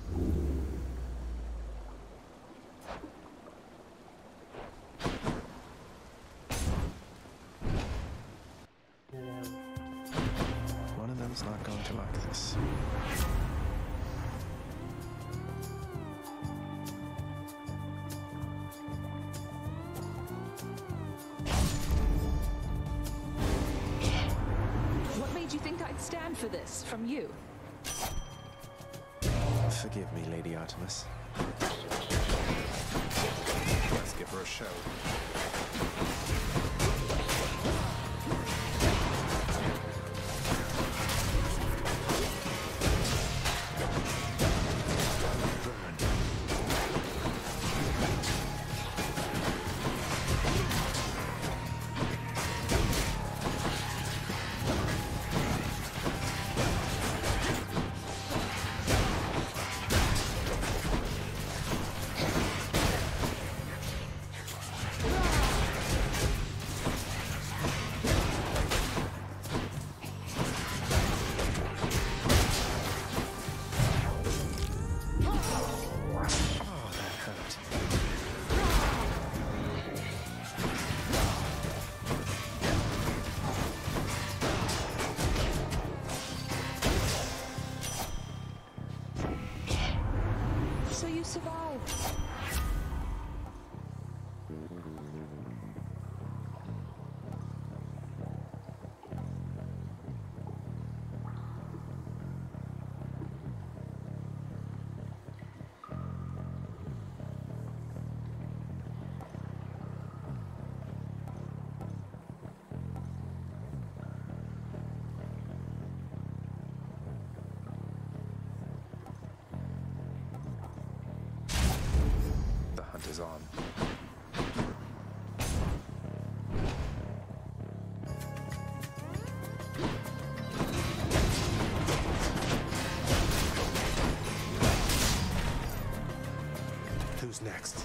One of them's not going to like this. Stand for this from you. Forgive me, Lady Artemis. Let's give her a show. Ah! Who's next?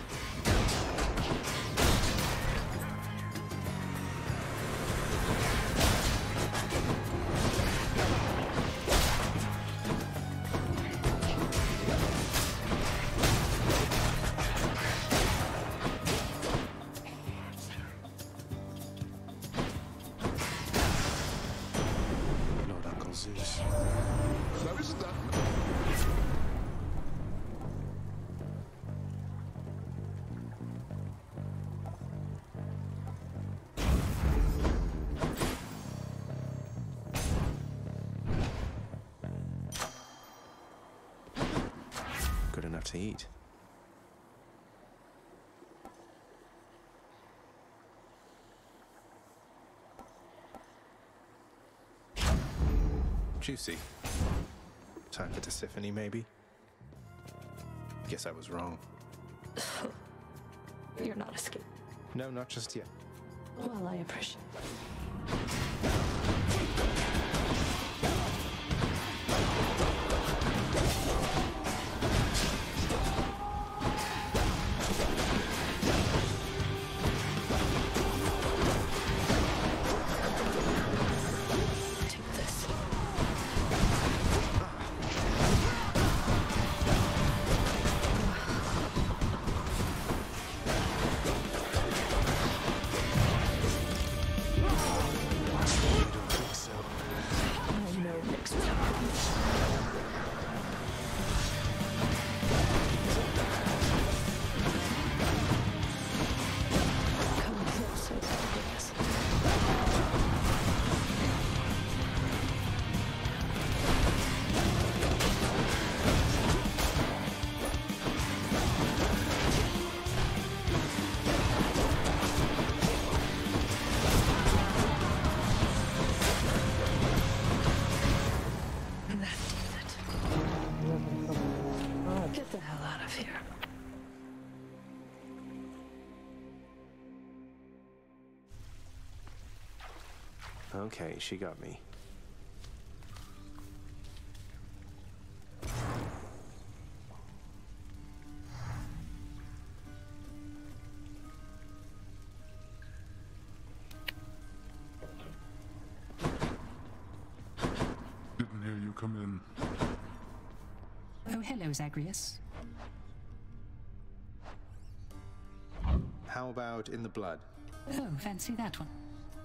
Lord Uncle Zeus. Now isn't that... Good enough to eat. Juicy. Time for Tisiphone, maybe? Guess I was wrong. You're not escaping. No, not just yet. Well, I appreciate Get the hell out of here. Okay, she got me. Didn't hear you come in. Oh, hello, Zagreus. How about in the blood? Oh, fancy that one.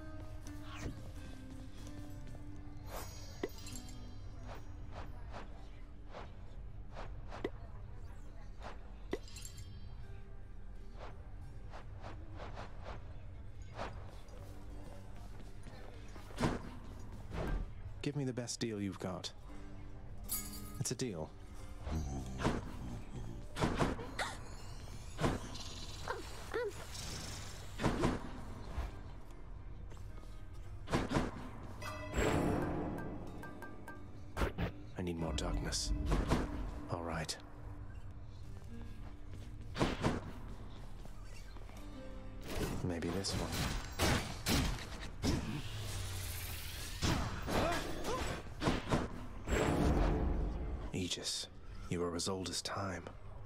Give me the best deal you've got. It's a deal. I need more darkness. All right. Maybe this one. Aegis, you are as old as time.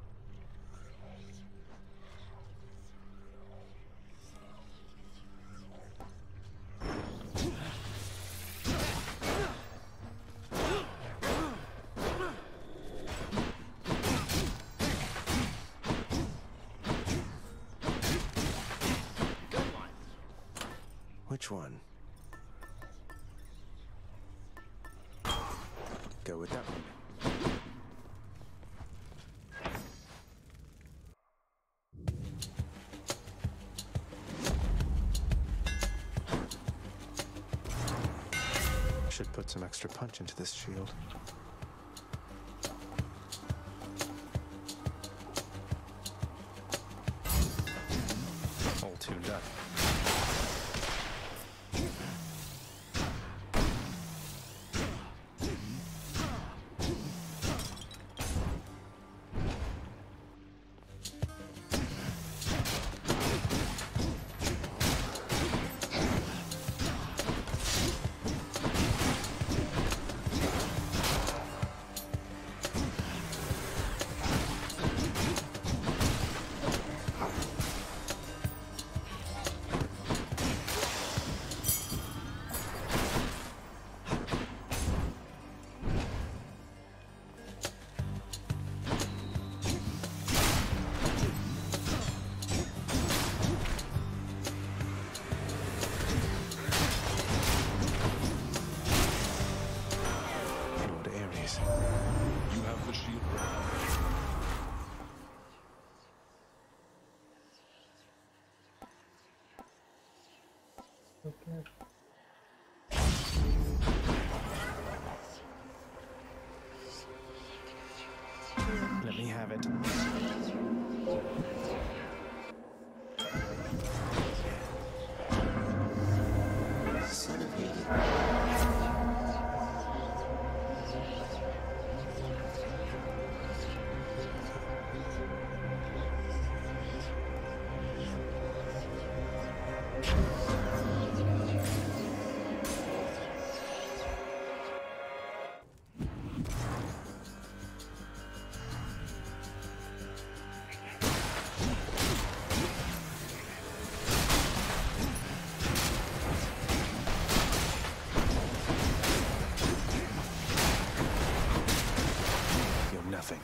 Which one? Go with that one. Should put some extra punch into this shield. All tuned up. Okay. Let me have it. Son of Hades. You're nothing.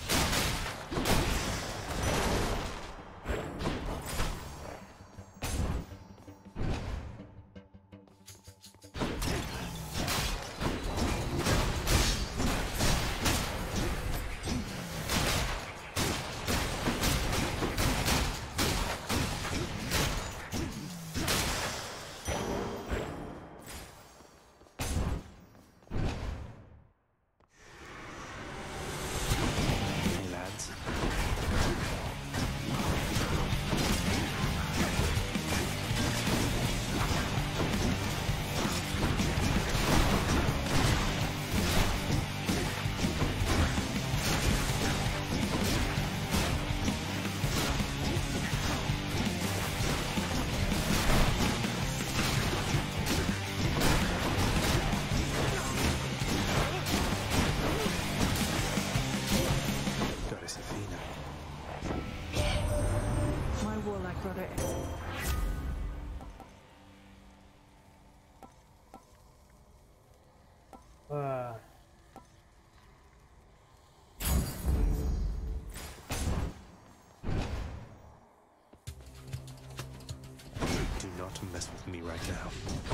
Hey, lads. Goddess Athena. My warlike brother. Wah. Do not mess with me right now.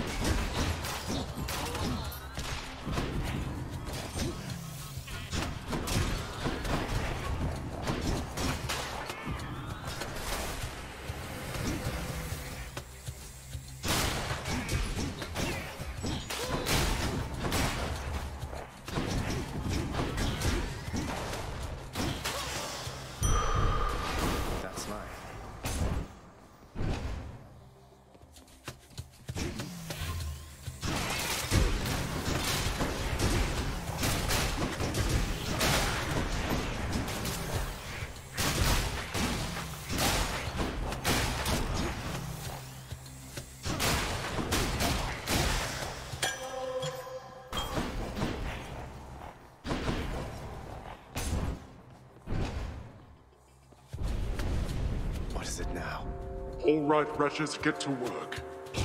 That's mine. What is it now? All right, wretches, get to work.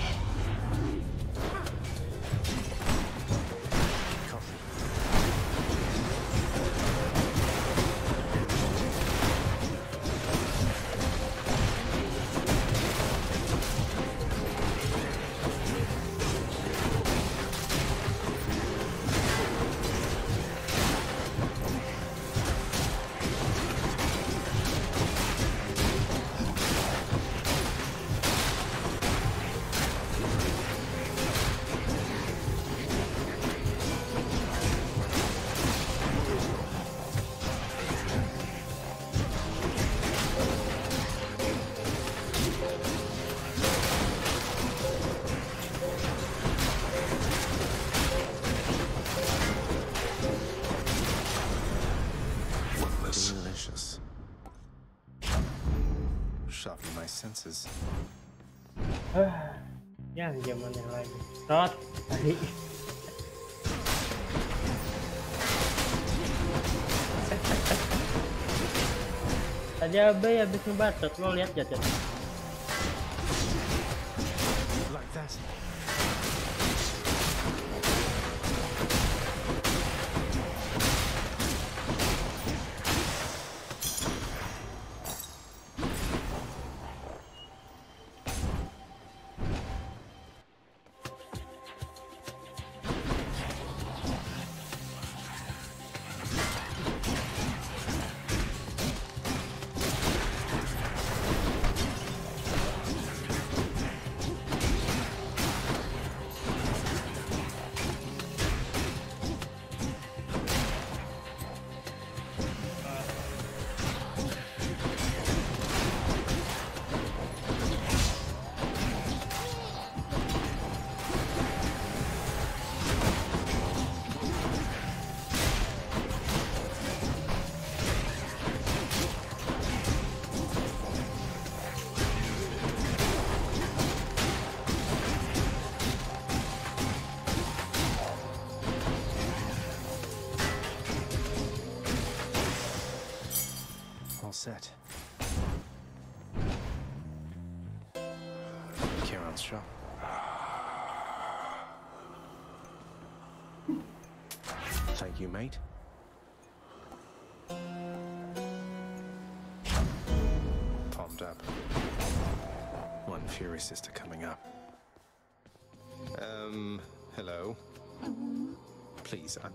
Delicious. Sharpen my senses. Ya zaman yang lain. Start tadi. Tadi Abe habis ngebatet, lo lihat gak Chat? Like that. set. Kieran's shop. Thank you, mate. Palmed up. One Fury sister coming up. Hello? Please, I'm...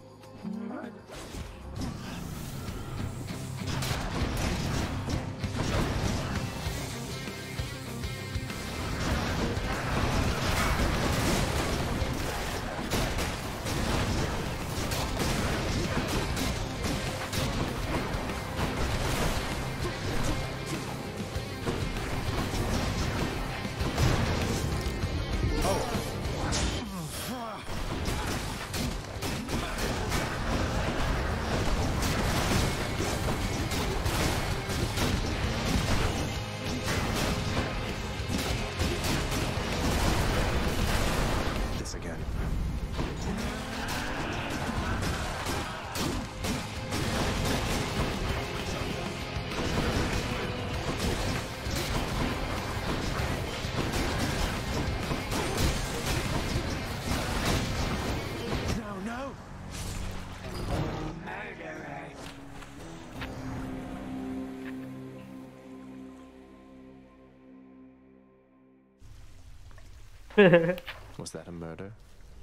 Was that a murder?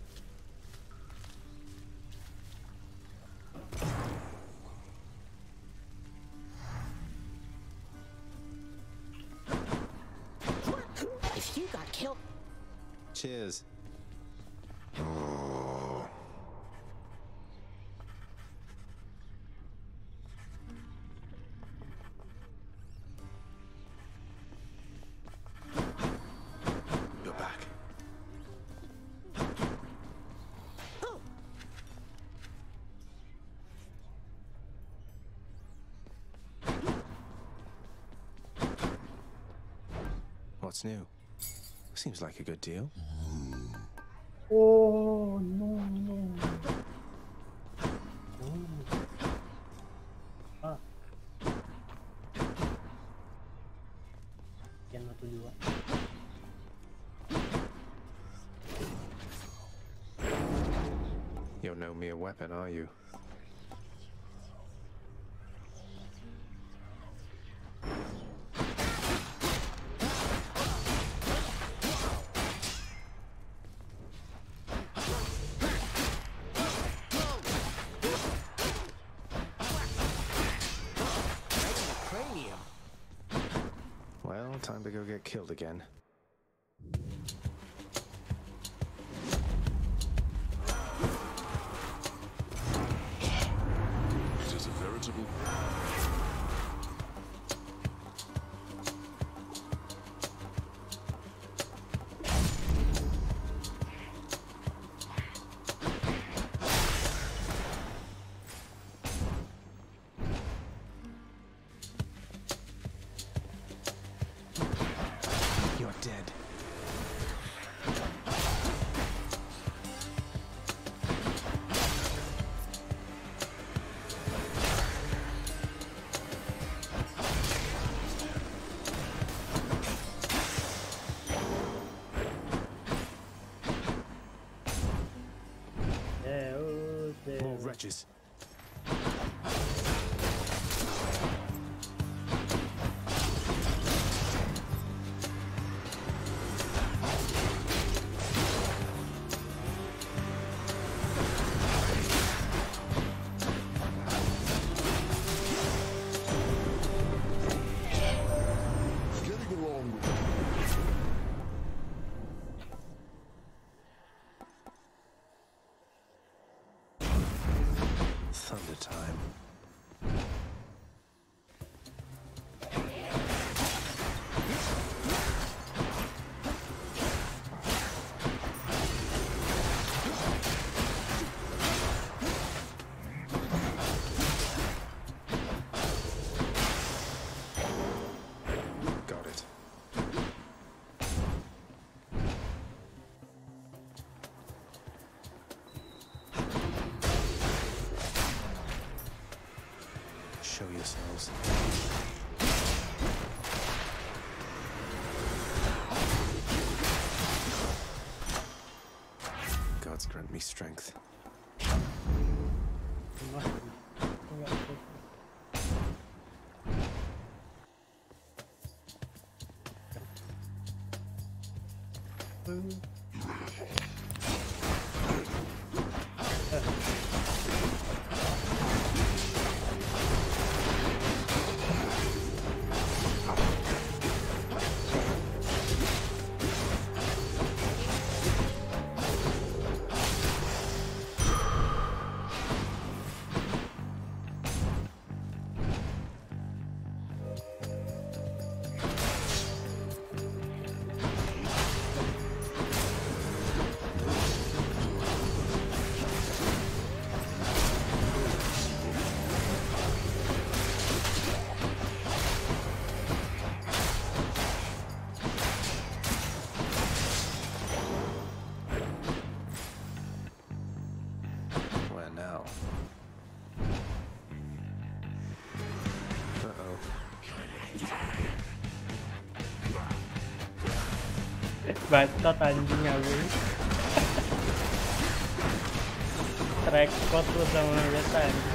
If you got killed... Cheers. You're back. What's new? Seems like a good deal. Oh no no. Ah. Yan na to juga. You're no mere weapon, are you? Well, time to go get killed again. It is a veritable... You're dead. More wretches. Getting along with... Show yourselves. Gods grant me strength. Bacot anjing habis. Track code lu sama beta anjing.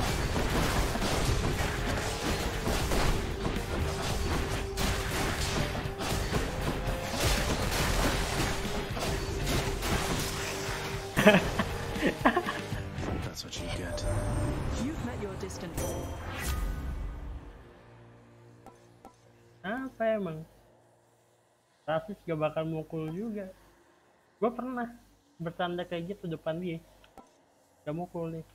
That's what you get. You've met your distance. Apa emang? Rasis gak bakal mukul juga. Gue pernah bercanda kayak gitu depan dia, gak mukul nih.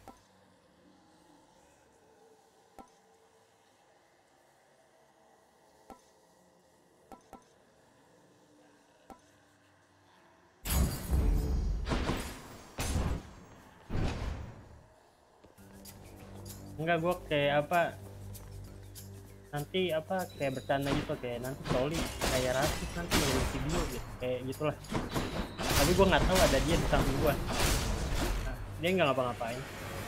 Enggak, gue kayak apa, nanti apa kayak bercanda gitu, kayak nanti Soli kayak rasis nanti nulis video gitu, kayak gitulah. Tapi gue nggak tahu ada dia di samping gue. Nah, dia nggak ngapa-ngapain.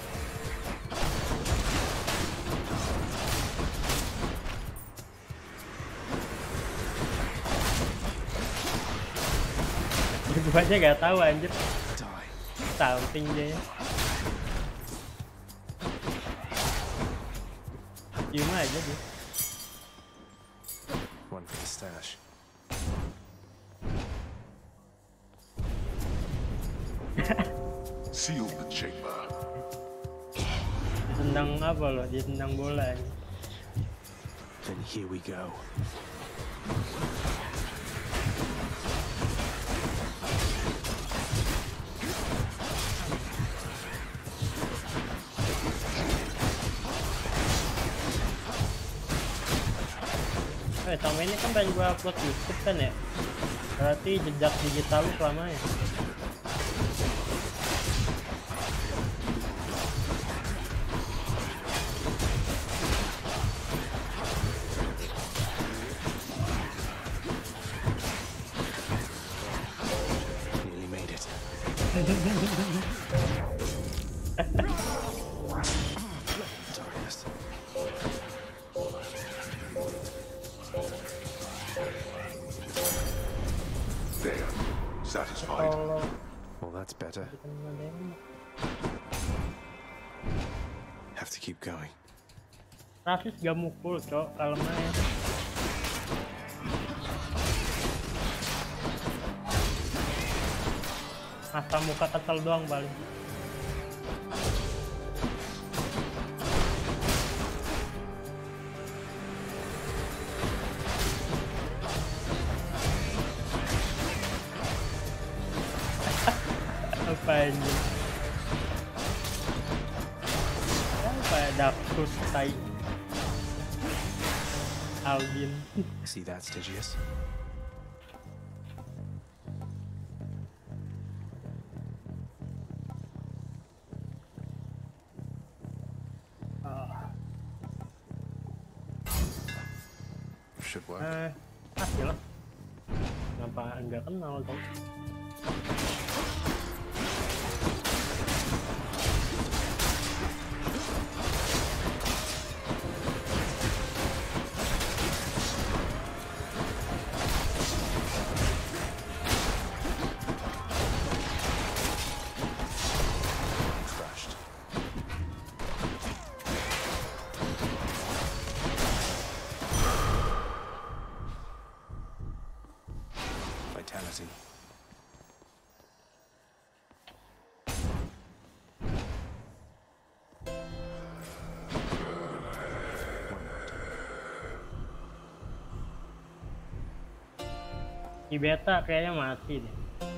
Gue aja nggak tahu anjir. Samping dia. Diem aja dia. One for the stash. Seal the chamber. Ditendang apa loh? Ditendang bola. Then here we go. Sama ini kan pengen gue upload YouTube kan ya, berarti jejak digital lu selamanya. Nearly made it. There. Satisfied? Well, that's better. Have to keep going. Rasis gak mukul, cok, kalau main. Masa muka kesel doang paling. Apa ini? Apa Dapus tai Albin? See that, Stygius? Should work. Pasti lah. Kenapa enggak kenal dong? Si Beta kayaknya masih deh.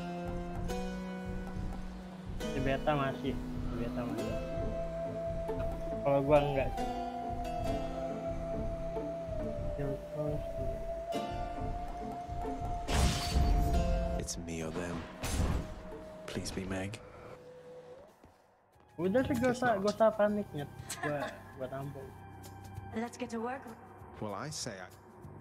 Si Beta masih. Kalau gua enggak sih. It's me or them. Please be Meg. Udah sih gak usah panik nyet. Gua tampung. Let's get to work. Well, I say I...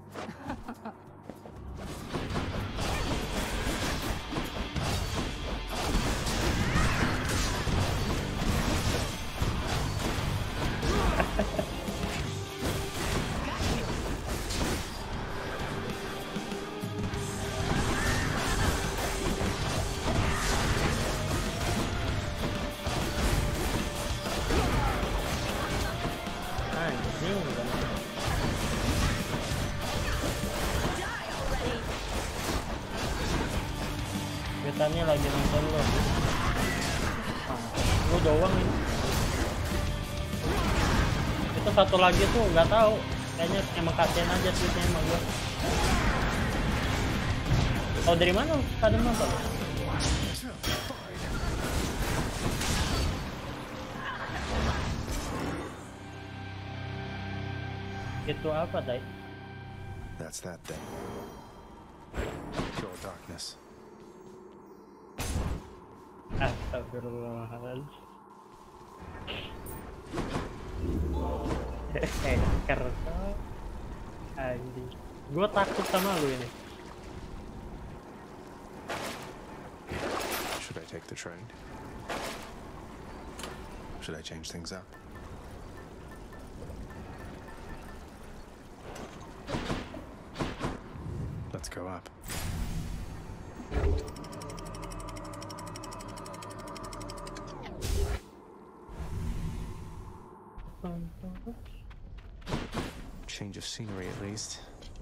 Betanya lagi nonton lo. Lu doang ini. Itu satu lagi tuh nggak tahu. Kayaknya emang kasihan aja tweetnya emang gua. Tahu dari mana lu? Tadi nonton? Itu apa, Dai? That's that thing. Pure darkness. Astagfirullahaladzim. Kereta anjing. Gue takut sama lu ini. Should I take the train? Should I change things up? Let's go up. Change of scenery at least.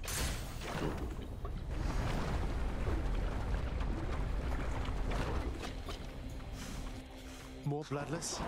More bloodless?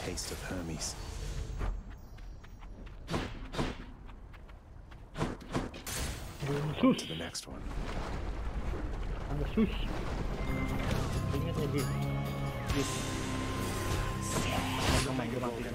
taste of Hermes. On to the next one. Ada sus. Ingat lagi. Yes. Main dia mati.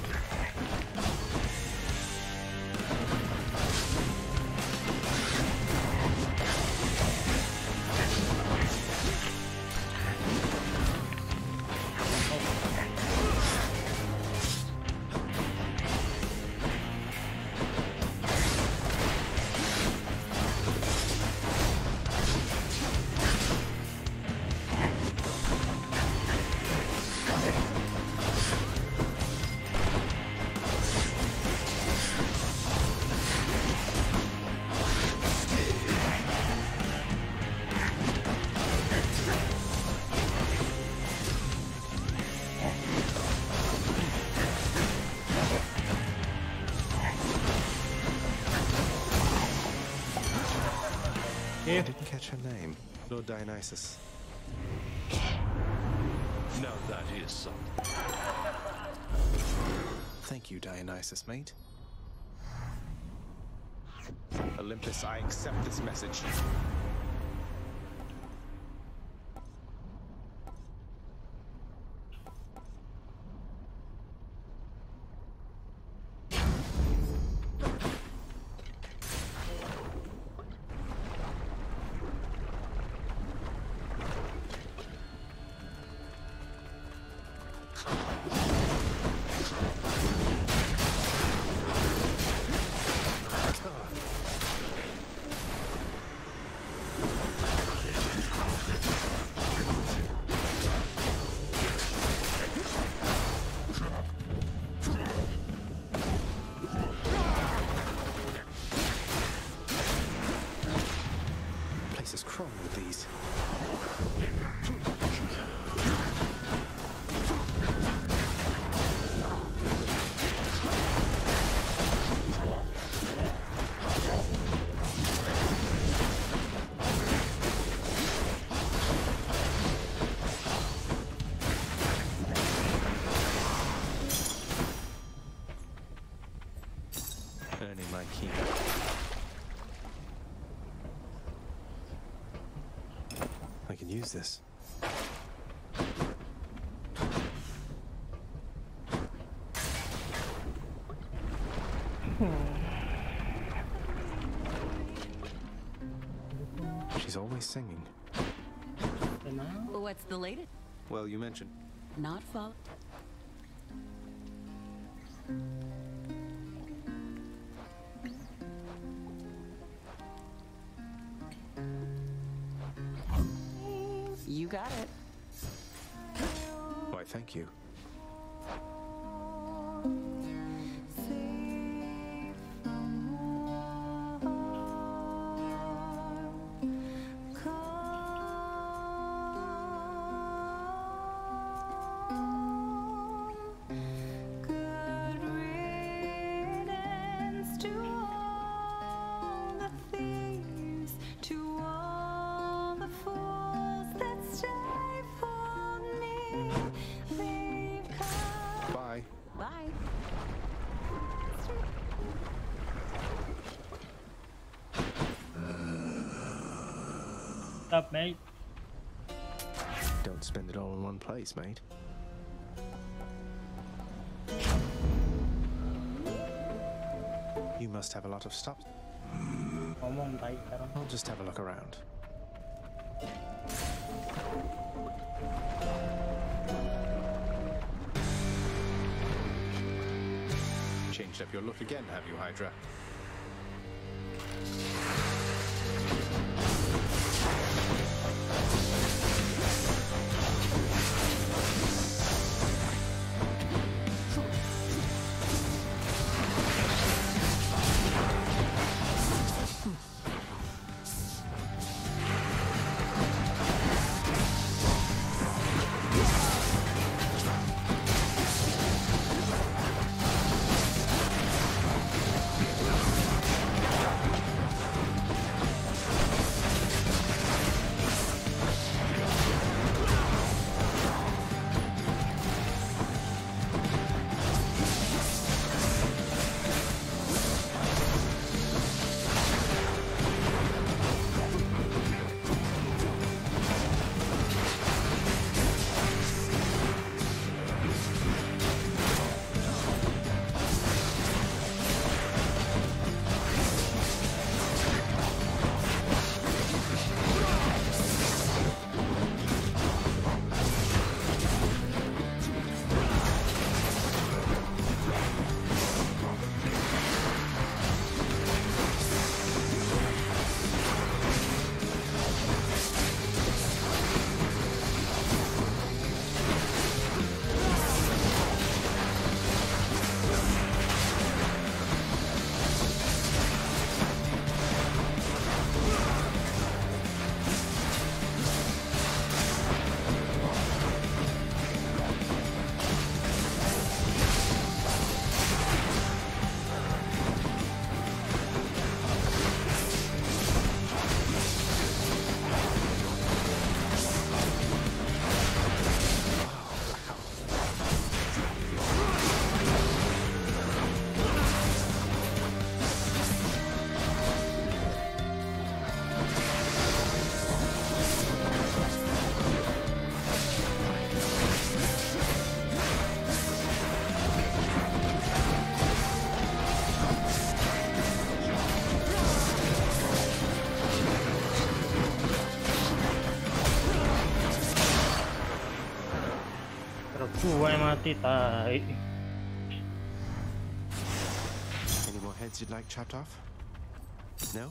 I didn't catch her name. Lord Dionysus. Now that is something. Thank you, Dionysus, mate. Olympus, I accept this message. Is crawling with these. Earning my keep. I can use this. She's always singing. What's the latest? Well, you mentioned. Not fault. You got it. Why, thank you. Up, mate. Don't spend it all in one place, mate. You must have a lot of stops. I'll just have a look around. Changed up your look again, have you, Hydra? mati tai. Any more heads you'd like chopped off? No?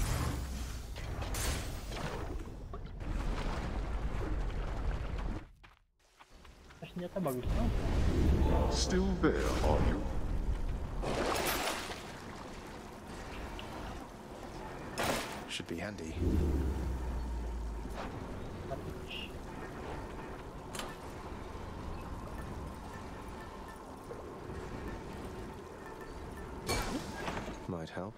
Senjata bagus banget. Still there, are you? Should be handy. Might help.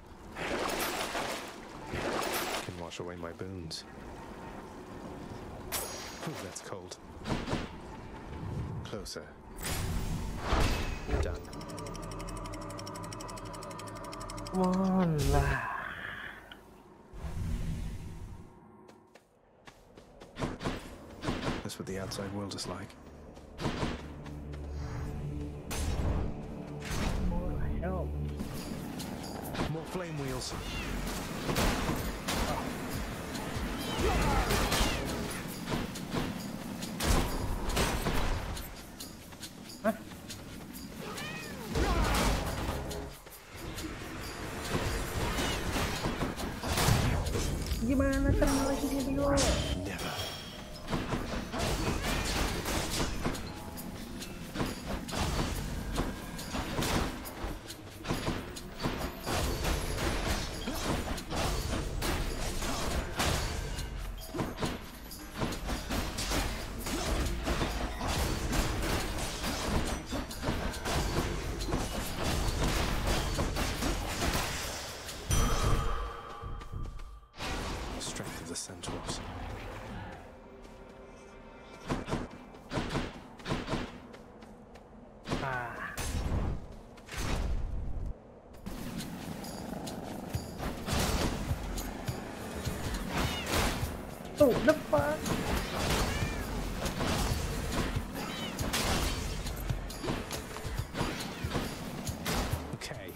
Can wash away my boons. Oh, that's cold. Closer. Done. Wallah. That's what the outside world is like. More help. More flame wheels. Gimana cara ngelakuinnya Dio? Never. Strength of the centaurs. Oh, the fuck? Okay.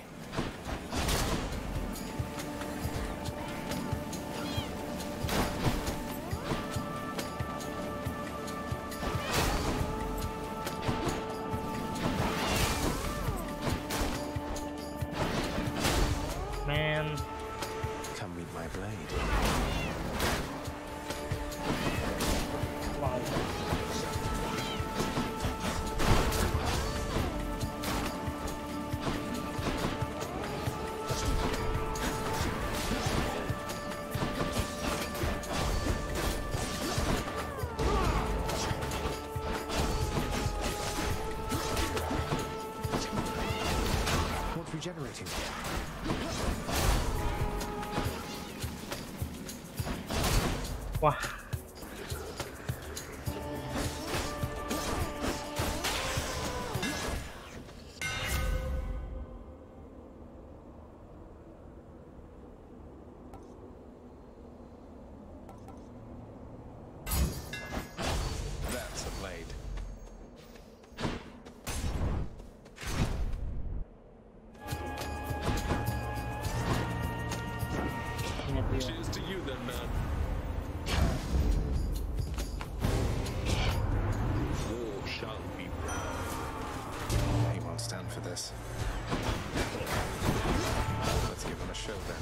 Man. Come meet my blade. Wow. What's regenerating? Wah. That's a blade. Cheers to you then, man. War shall be proud. He won't stand for this. Let's give him a show then.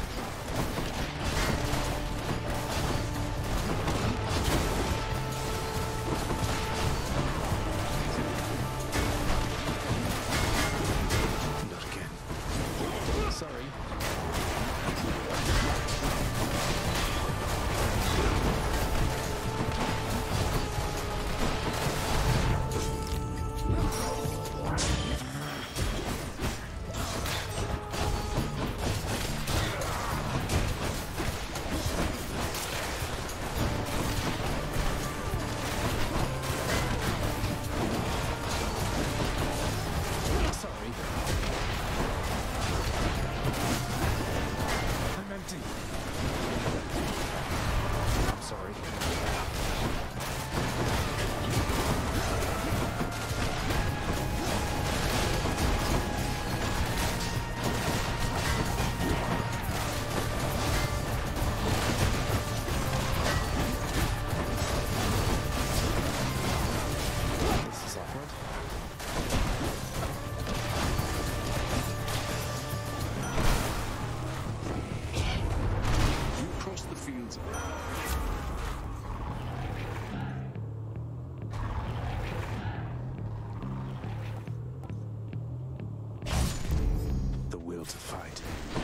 Not again. Sorry. to fight.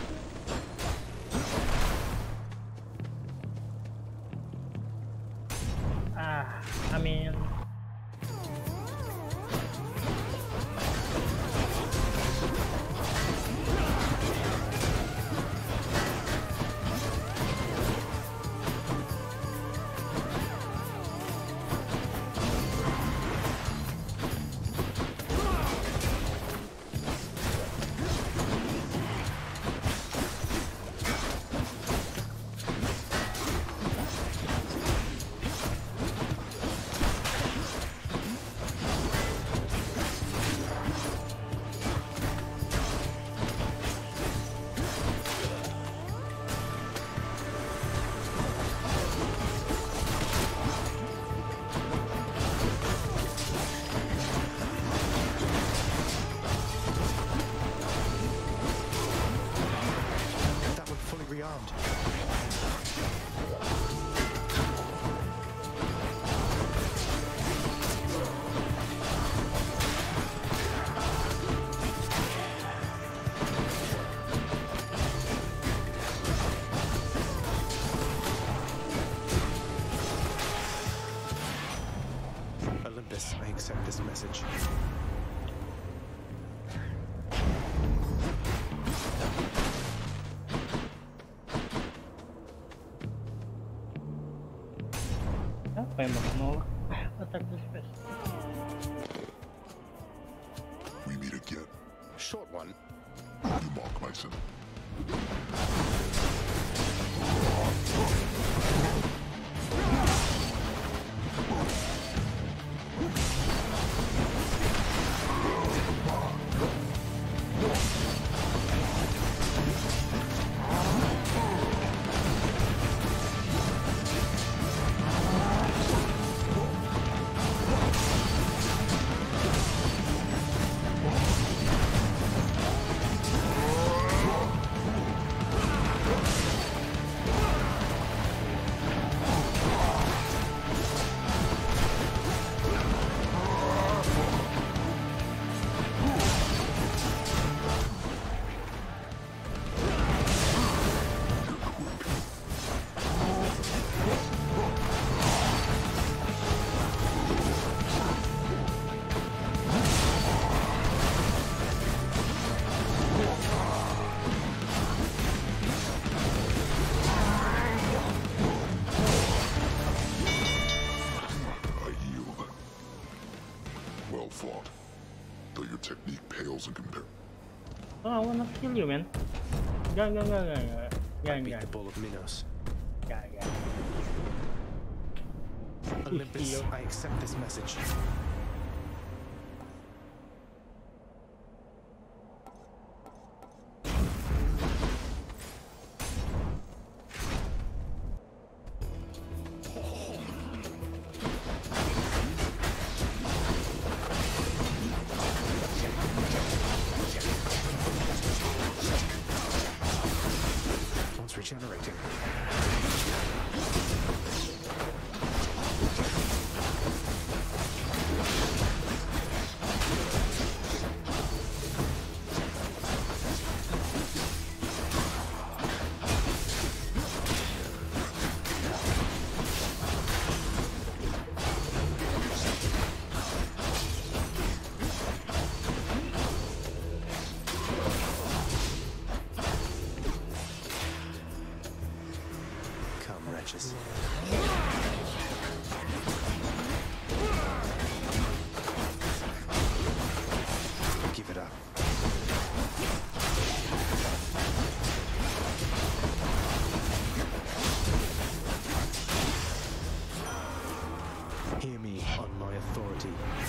I mean, That one fully rearmed. Olympus, I accept this message. apa yang mau menolak attack the space? We meet again. Short one. You Mark Mason. Well fought. Though your technique pales in comparison. Oh, I wanna kill you, man. Jangan. Beat the ball of Minos. Jangan. Olympus, I accept this message. One's regenerating. Come, wretches. Give it up. Hear me on my authority.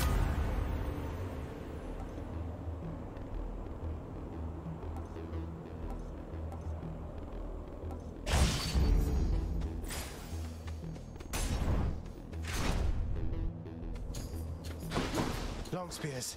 Long spears.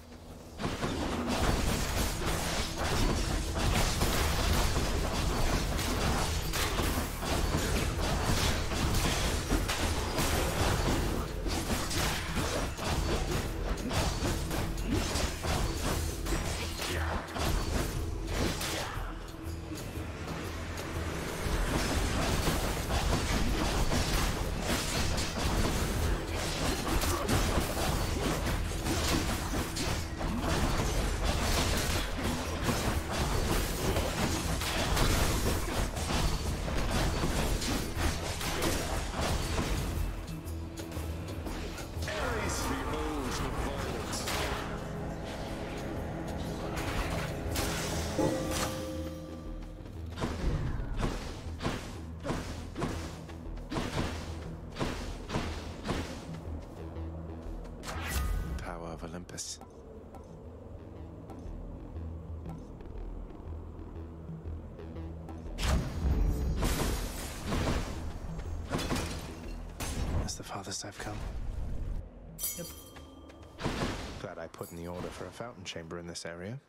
farthest I've come. Yep. Glad I put in the order for a fountain chamber in this area.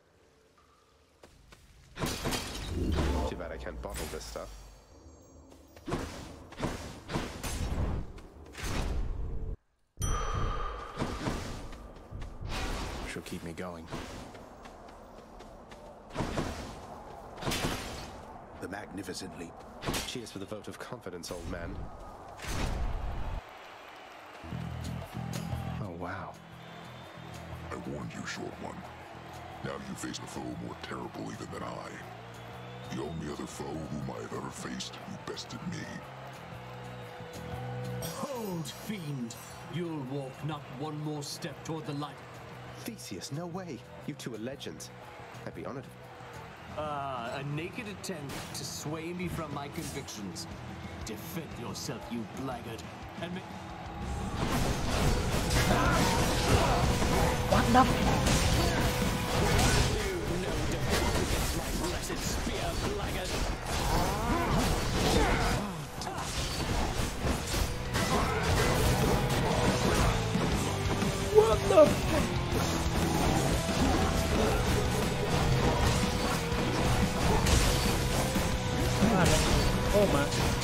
Too bad I can't bottle this stuff. She'll keep me going. The magnificent leap. Cheers for the vote of confidence, old man. Oh, wow. I warned you, short one. Now you face a foe more terrible even than I. The only other foe whom I have ever faced who bested me. Hold, fiend! You'll walk not one more step toward the light. Theseus, no way. You two are legends. I'd be honored. A naked attempt to sway me from my convictions. Defend yourself, you blackguard, and What the You know defense against my blessed spear, blackguard. What the fuck? Oh man.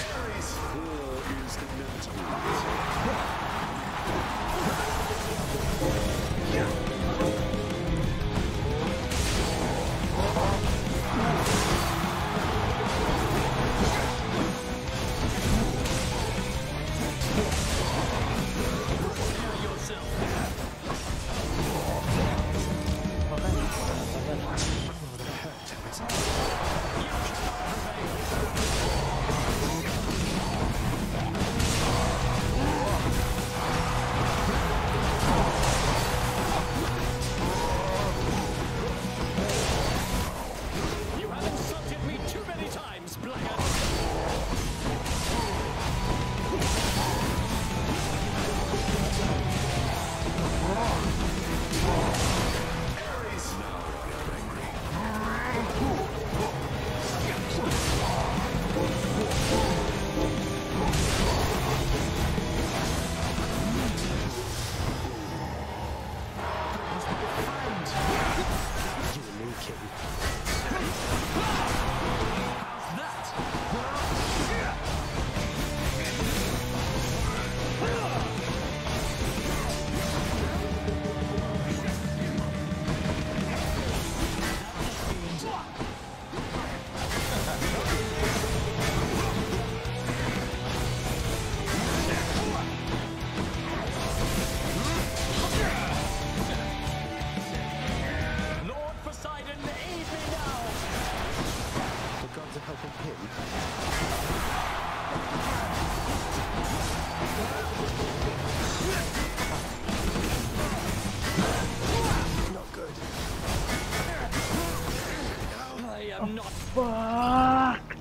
Fuck!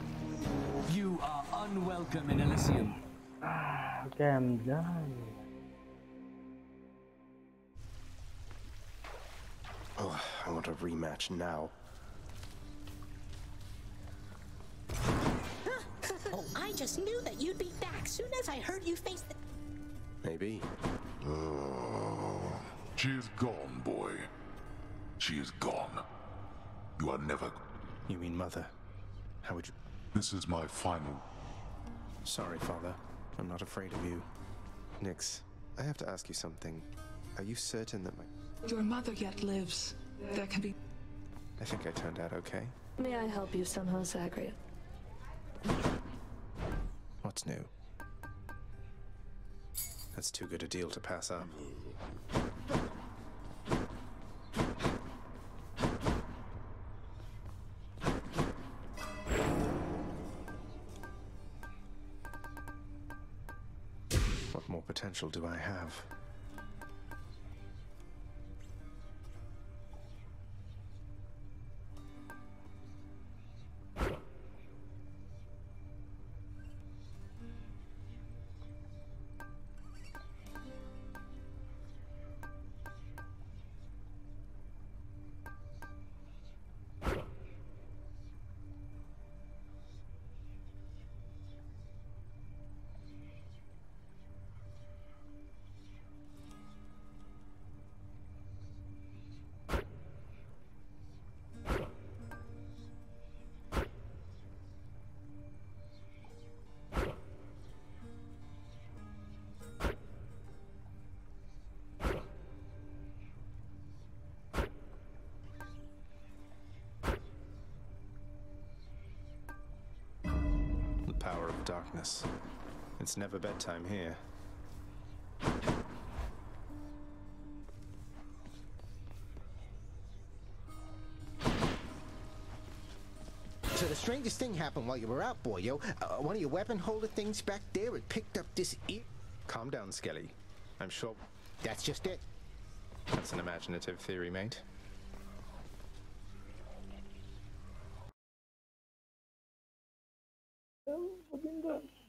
You are unwelcome in Elysium. Okay, I'm done. Oh, I want a rematch now. Oh, I just knew that you'd be back soon as I heard you face the... Maybe. She is gone, boy. She is gone. You are never... You mean Mother? How would you... This is my final... Sorry, Father. I'm not afraid of you. Nyx, I have to ask you something. Are you certain that my... Your mother yet lives. There can be... I think I turned out okay. May I help you somehow, Zagreus? What's new? That's too good a deal to pass up. What more potential do I have? darkness. It's never bedtime here. So the strangest thing happened while you were out, boyo. One of your weapon holder things back there had picked up this ear. Calm down, Skelly. I'm sure that's just it. That's an imaginative theory, mate. Oh, fucking God.